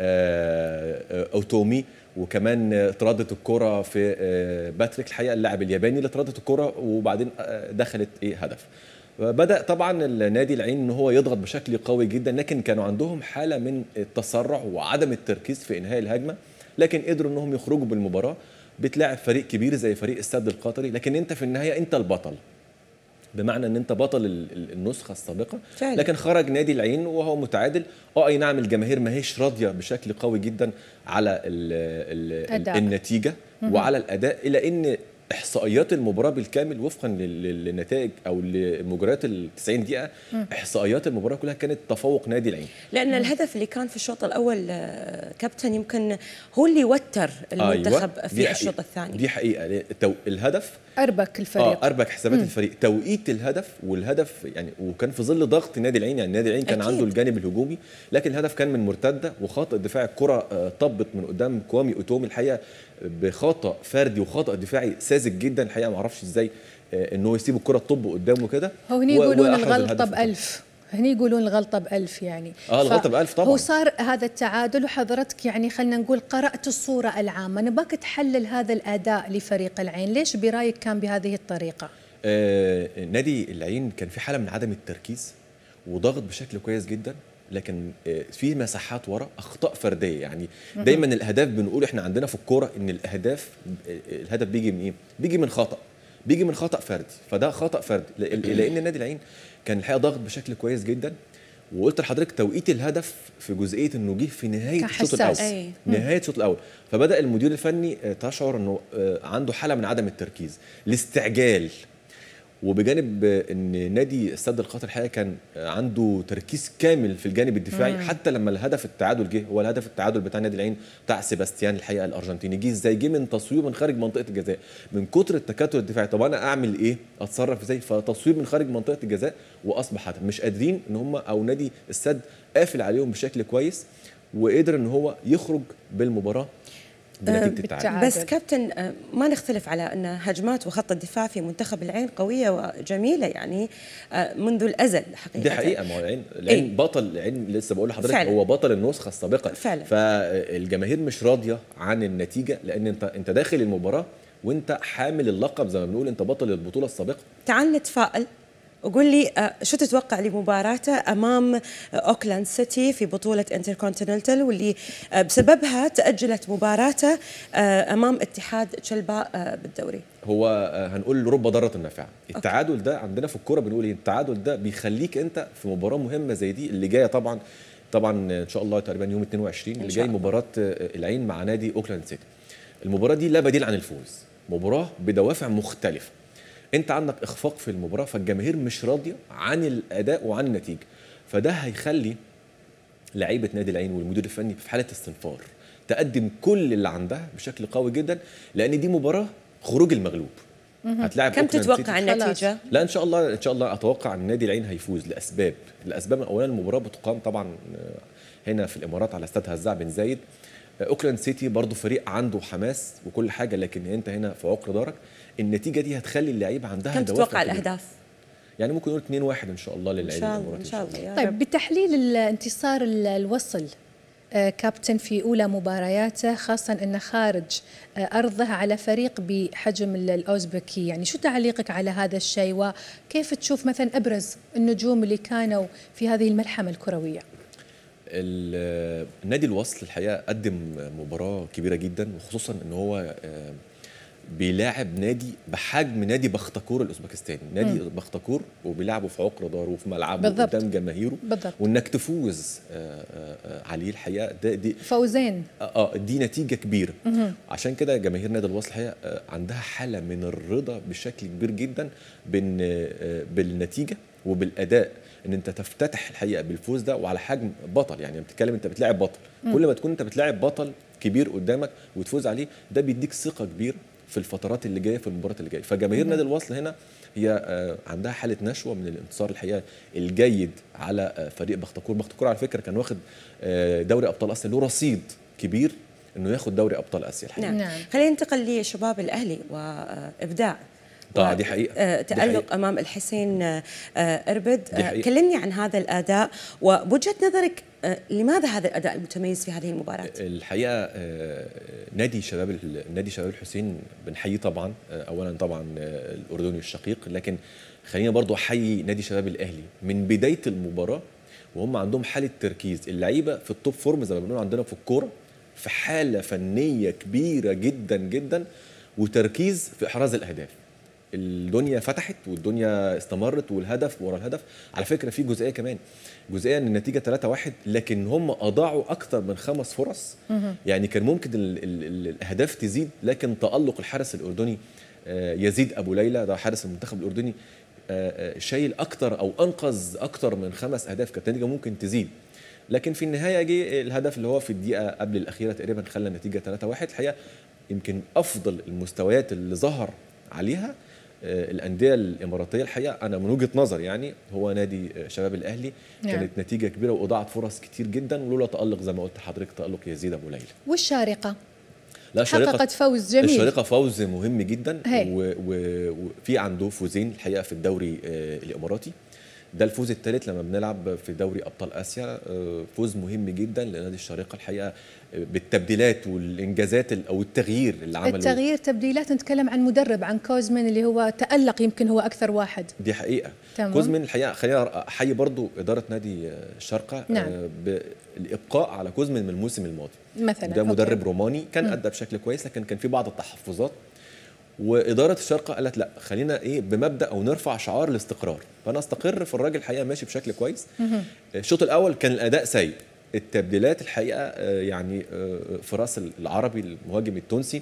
أوتومي، وكمان اتردت الكرة في باتريك الحقيقة اللاعب الياباني اللي اتردت الكرة وبعدين دخلت ايه هدف. بدأ طبعا النادي العين ان هو يضغط بشكل قوي جدا، لكن كانوا عندهم حالة من التسرع وعدم التركيز في انهاء الهجمة، لكن قدروا انهم يخرجوا بالمباراة. بتلاعب فريق كبير زي فريق السد القطري، لكن انت في النهاية انت البطل، بمعنى ان انت بطل النسخه السابقه فعلا. لكن خرج نادي العين وهو متعادل. اه اي نعم الجماهير ما هيش راضيه بشكل قوي جدا على ال ال النتيجه وعلى الاداء، الا ان احصائيات المباراه بالكامل وفقا للنتائج او لمجريات ال تسعين دقيقه، احصائيات المباراه كلها كانت تفوق نادي العين. لان الهدف اللي كان في الشوط الاول كابتن يمكن هو اللي وتر المنتخب أيوة. في الشوط الثاني. دي حقيقه الهدف اربك الفريق اه اربك حسابات مم. الفريق. توقيت الهدف والهدف يعني وكان في ظل ضغط نادي العين، يعني نادي العين كان أكيد. عنده الجانب الهجومي، لكن الهدف كان من مرتده وخاطئ دفاع. الكره طبت من قدام كوامي اوتومي الحقيقه بخطأ فردي وخطأ دفاعي ساذج جدا الحقيقه. ما اعرفش ازاي انه يسيب الكره تطب قدامه كده. هو هني يقولون الغلطه بألف، هني يقولون الغلطه بألف يعني. اه الغلطه بألف طبعا. هو صار هذا التعادل وحضرتك يعني خلينا نقول قرأت الصوره العامه، نباك تحلل هذا الاداء لفريق العين، ليش برايك كان بهذه الطريقه؟ آه نادي العين كان في حاله من عدم التركيز وضغط بشكل كويس جدا، لكن في مساحات ورا اخطاء فرديه. يعني دايما الاهداف بنقول احنا عندنا في الكوره ان الاهداف الهدف بيجي من ايه؟ بيجي من خطا، بيجي من خطا فردي، فده خطا فردي. لان نادي العين كان الحقيقه ضغط بشكل كويس جدا. وقلت لحضرتك توقيت الهدف في جزئيه انه جه في نهايه الشوط الاول أي. نهايه الشوط الاول، فبدا المدير الفني تشعر انه عنده حاله من عدم التركيز، الاستعجال. وبجانب ان نادي السد القطري الحقيقه كان عنده تركيز كامل في الجانب الدفاعي. مم. حتى لما الهدف التعادل جه، هو الهدف التعادل بتاع نادي العين بتاع سيباستيان الحقيقه الارجنتيني، جه ازاي؟ جه من تصويب من خارج منطقه الجزاء، من كتر التكتل الدفاعي. طب انا اعمل ايه؟ اتصرف ازاي؟ فتصويب من خارج منطقه الجزاء واصبح هدف. مش قادرين ان هم او نادي السد قافل عليهم بشكل كويس، وقدر ان هو يخرج بالمباراه بس كابتن ما نختلف على أن هجمات وخط الدفاع في منتخب العين قوية وجميلة يعني منذ الأزل حقيقة. دي حقيقة. ما هو العين العين إيه؟ بطل العين، لسه بقول لحضرتك هو بطل النسخة السابقة فعلا. فالجماهير مش راضية عن النتيجة، لأن أنت أنت داخل المباراة وانت حامل اللقب زي ما بنقول، انت بطل البطوله السابقه. تعال نتفائل وقول لي شو تتوقع لمباراته امام اوكلاند سيتي في بطوله انتركونتيننتال، واللي بسببها تاجلت مباراته امام اتحاد تشلباء بالدوري. هو هنقول رب ضاره نافعه. التعادل ده عندنا في الكوره بنقول ايه؟ التعادل ده بيخليك انت في مباراه مهمه زي دي اللي جايه، طبعا طبعا ان شاء الله تقريبا يوم اثنين وعشرين اللي جاي مباراه العين مع نادي اوكلاند سيتي. المباراه دي لا بديل عن الفوز، مباراه بدوافع مختلفه. انت عندك اخفاق في المباراه، فالجماهير مش راضيه عن الاداء وعن النتيجه، فده هيخلي لعيبه نادي العين والمدير الفني في حاله استنفار، تقدم كل اللي عندها بشكل قوي جدا، لان دي مباراه خروج المغلوب. هتلاعب كم تتوقع النتيجه؟ لا ان شاء الله ان شاء الله اتوقع ان نادي العين هيفوز لاسباب، الاسباب اولا المباراه بتقام طبعا هنا في الامارات على استاد هزاع بن زايد. اوكلاند سيتي برضو فريق عنده حماس وكل حاجه، لكن انت هنا في عقر دارك. النتيجه دي هتخلي اللعيبه عندها كم تتوقع الاهداف؟ يعني ممكن نقول اثنين واحد ان شاء الله للعين. ان شاء الله ان شاء الله يا طيب رب. بتحليل الانتصار الوصل آه كابتن في اولى مبارياته، خاصه انه خارج آه ارضه على فريق بحجم الاوزبكي، يعني شو تعليقك على هذا الشيء، وكيف تشوف مثلا ابرز النجوم اللي كانوا في هذه الملحمه الكرويه؟ النادي الوصل الحقيقه قدم مباراه كبيره جدا، وخصوصا ان هو بيلاعب نادي بحجم نادي بختكور الاوزبكستاني، نادي م. بختكور وبيلعبوا في عقر داره وفي ملعبه قدام جماهيره، وانك تفوز عليه الحقيقه ده دي فوزين اه دي نتيجه كبيره. م. عشان كده جماهير نادي الوصل الحقيقه عندها حاله من الرضا بشكل كبير جدا بالنتيجه وبالاداء، ان انت تفتتح الحقيقه بالفوز ده وعلى حجم بطل. يعني بتتكلم انت بتلاعب بطل، م. كل ما تكون انت بتلاعب بطل كبير قدامك وتفوز عليه، ده بيديك ثقه كبيره في الفترات اللي جايه في المباريات اللي جايه. فجماهير نادي الوصل هنا هي عندها حاله نشوه من الانتصار الحقيقه الجيد على فريق بختكور. بختكور على فكره كان واخد دوري ابطال اسيا، له رصيد كبير انه ياخد دوري ابطال اسيا الحقيقه. نعم. خلينا ننتقل لشباب الاهلي وابداع. طبعا دي حقيقه تألق دي حقيقة. امام الحسين اربد، كلمني عن هذا الاداء وبوجهه نظرك لماذا هذا الاداء المتميز في هذه المباراه؟ الحقيقه نادي شباب نادي شباب الحسين بنحييه طبعا، اولا طبعا الاردني الشقيق، لكن خلينا برضو احيي نادي شباب الاهلي من بدايه المباراه وهم عندهم حاله تركيز. اللعيبه في التوب فورم زي ما بنقول عندنا في الكوره، في حاله فنيه كبيره جدا جدا وتركيز في احراز الاهداف. الدنيا فتحت والدنيا استمرت والهدف ورا الهدف. على فكره في جزئيه كمان، جزئيه ان النتيجه ثلاثة واحد لكن هم اضاعوا اكثر من خمس فرص. يعني كان ممكن ال ال الاهداف تزيد، لكن تالق الحارس الاردني يزيد ابو ليلى، ده حارس المنتخب الاردني، شايل اكثر او انقذ اكثر من خمس اهداف، كانت النتيجه ممكن تزيد. لكن في النهايه جه الهدف اللي هو في الدقيقه قبل الاخيره تقريبا خلى النتيجه ثلاثة واحد. الحقيقه يمكن افضل المستويات اللي ظهر عليها الأندية الإماراتية الحقيقة أنا من وجهة نظر يعني هو نادي شباب الأهلي. نعم. كانت نتيجة كبيرة وإضاعت فرص كتير جدا، ولولا تألق زي ما قلت لحضرتك تألق يزيد أبو ليلى. والشارقة لا حققت فوز جميل. الشارقة فوز مهم جدا، وفي عنده فوزين الحقيقة في الدوري الإماراتي، ده الفوز الثالث لما بنلعب في دوري ابطال اسيا. فوز مهم جدا لنادي الشارقه الحقيقه بالتبديلات والانجازات او التغيير اللي عمله. التغيير تبديلات، نتكلم عن مدرب، عن كوزمن اللي هو تألق، يمكن هو اكثر واحد. دي حقيقه. تمام. كوزمن الحقيقه خلينا احيي برضو اداره نادي الشارقه. نعم. بالابقاء على كوزمن من الموسم الماضي مثلا. ده مدرب أوكي. روماني كان ادى بشكل كويس، لكن كان في بعض التحفظات، واداره الشارقه قالت لا خلينا ايه بمبدا او نرفع شعار الاستقرار، فانا استقر في الراجل الحقيقه ماشي بشكل كويس. الشوط الاول كان الاداء سيء، التبديلات الحقيقه يعني فراس العربي المهاجم التونسي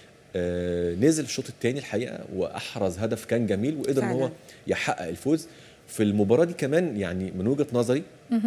نزل الشوط الثاني الحقيقه واحرز هدف كان جميل، وقدر ان هو يحقق الفوز في المباراه دي كمان. يعني من وجهه نظري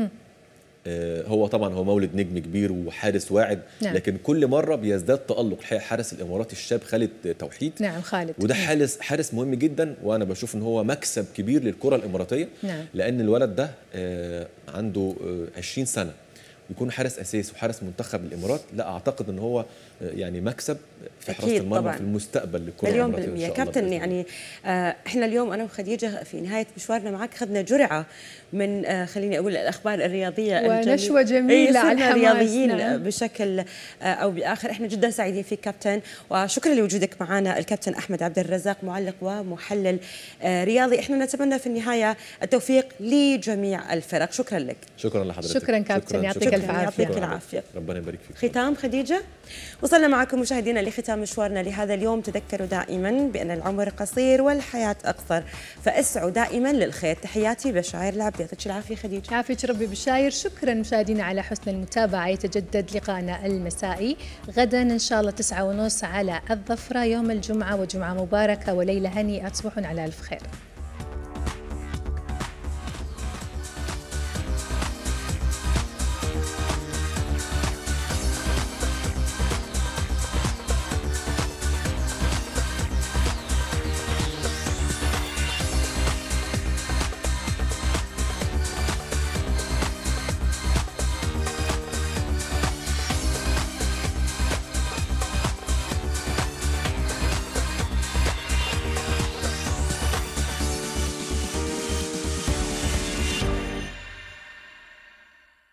هو طبعا هو مولد نجم كبير وحارس واعد. نعم. لكن كل مره بيزداد تألق الحقيقه حارس الاماراتي الشاب خالد توحيد. نعم خالد، وده حارس حارس مهم جدا، وانا بشوف ان هو مكسب كبير للكره الاماراتيه. نعم. لان الولد ده عنده عشرين سنه يكون حارس اساسي وحارس منتخب الامارات، لا اعتقد ان هو يعني مكسب في حراسه المرمى في المستقبل للكره مليون بالمية. كابتن يعني آه احنا اليوم انا وخديجه في نهايه مشوارنا معك اخذنا جرعه من آه خليني اقول الاخبار الرياضيه ونشوه جميله على الحماس رياضيين نعم. بشكل آه او باخر. احنا جدا سعيدين فيك كابتن، وشكرا لوجودك معنا الكابتن احمد عبد الرزاق، معلق ومحلل آه رياضي. احنا نتمنى في النهايه التوفيق لجميع الفرق. شكرا لك. شكرا لحضرتك. شكرا كابتن، يعطيك الف عافيه. يعطيك العافيه. ربنا يبارك فيك. ختام خديجه، وصلنا معكم مشاهدينا لختام مشوارنا لهذا اليوم. تذكروا دائما بأن العمر قصير والحياة أقصر، فاسعوا دائما للخير. تحياتي بشاير العبد، يعطيك العافية خديجة. يعافيك ربي بشاير. شكرا مشاهدينا على حسن المتابعة. يتجدد لقاءنا المسائي غدا إن شاء الله تسعة ونص على الظفرة يوم الجمعة، وجمعة مباركة وليلة هنيئة. تصبحون على ألف خير.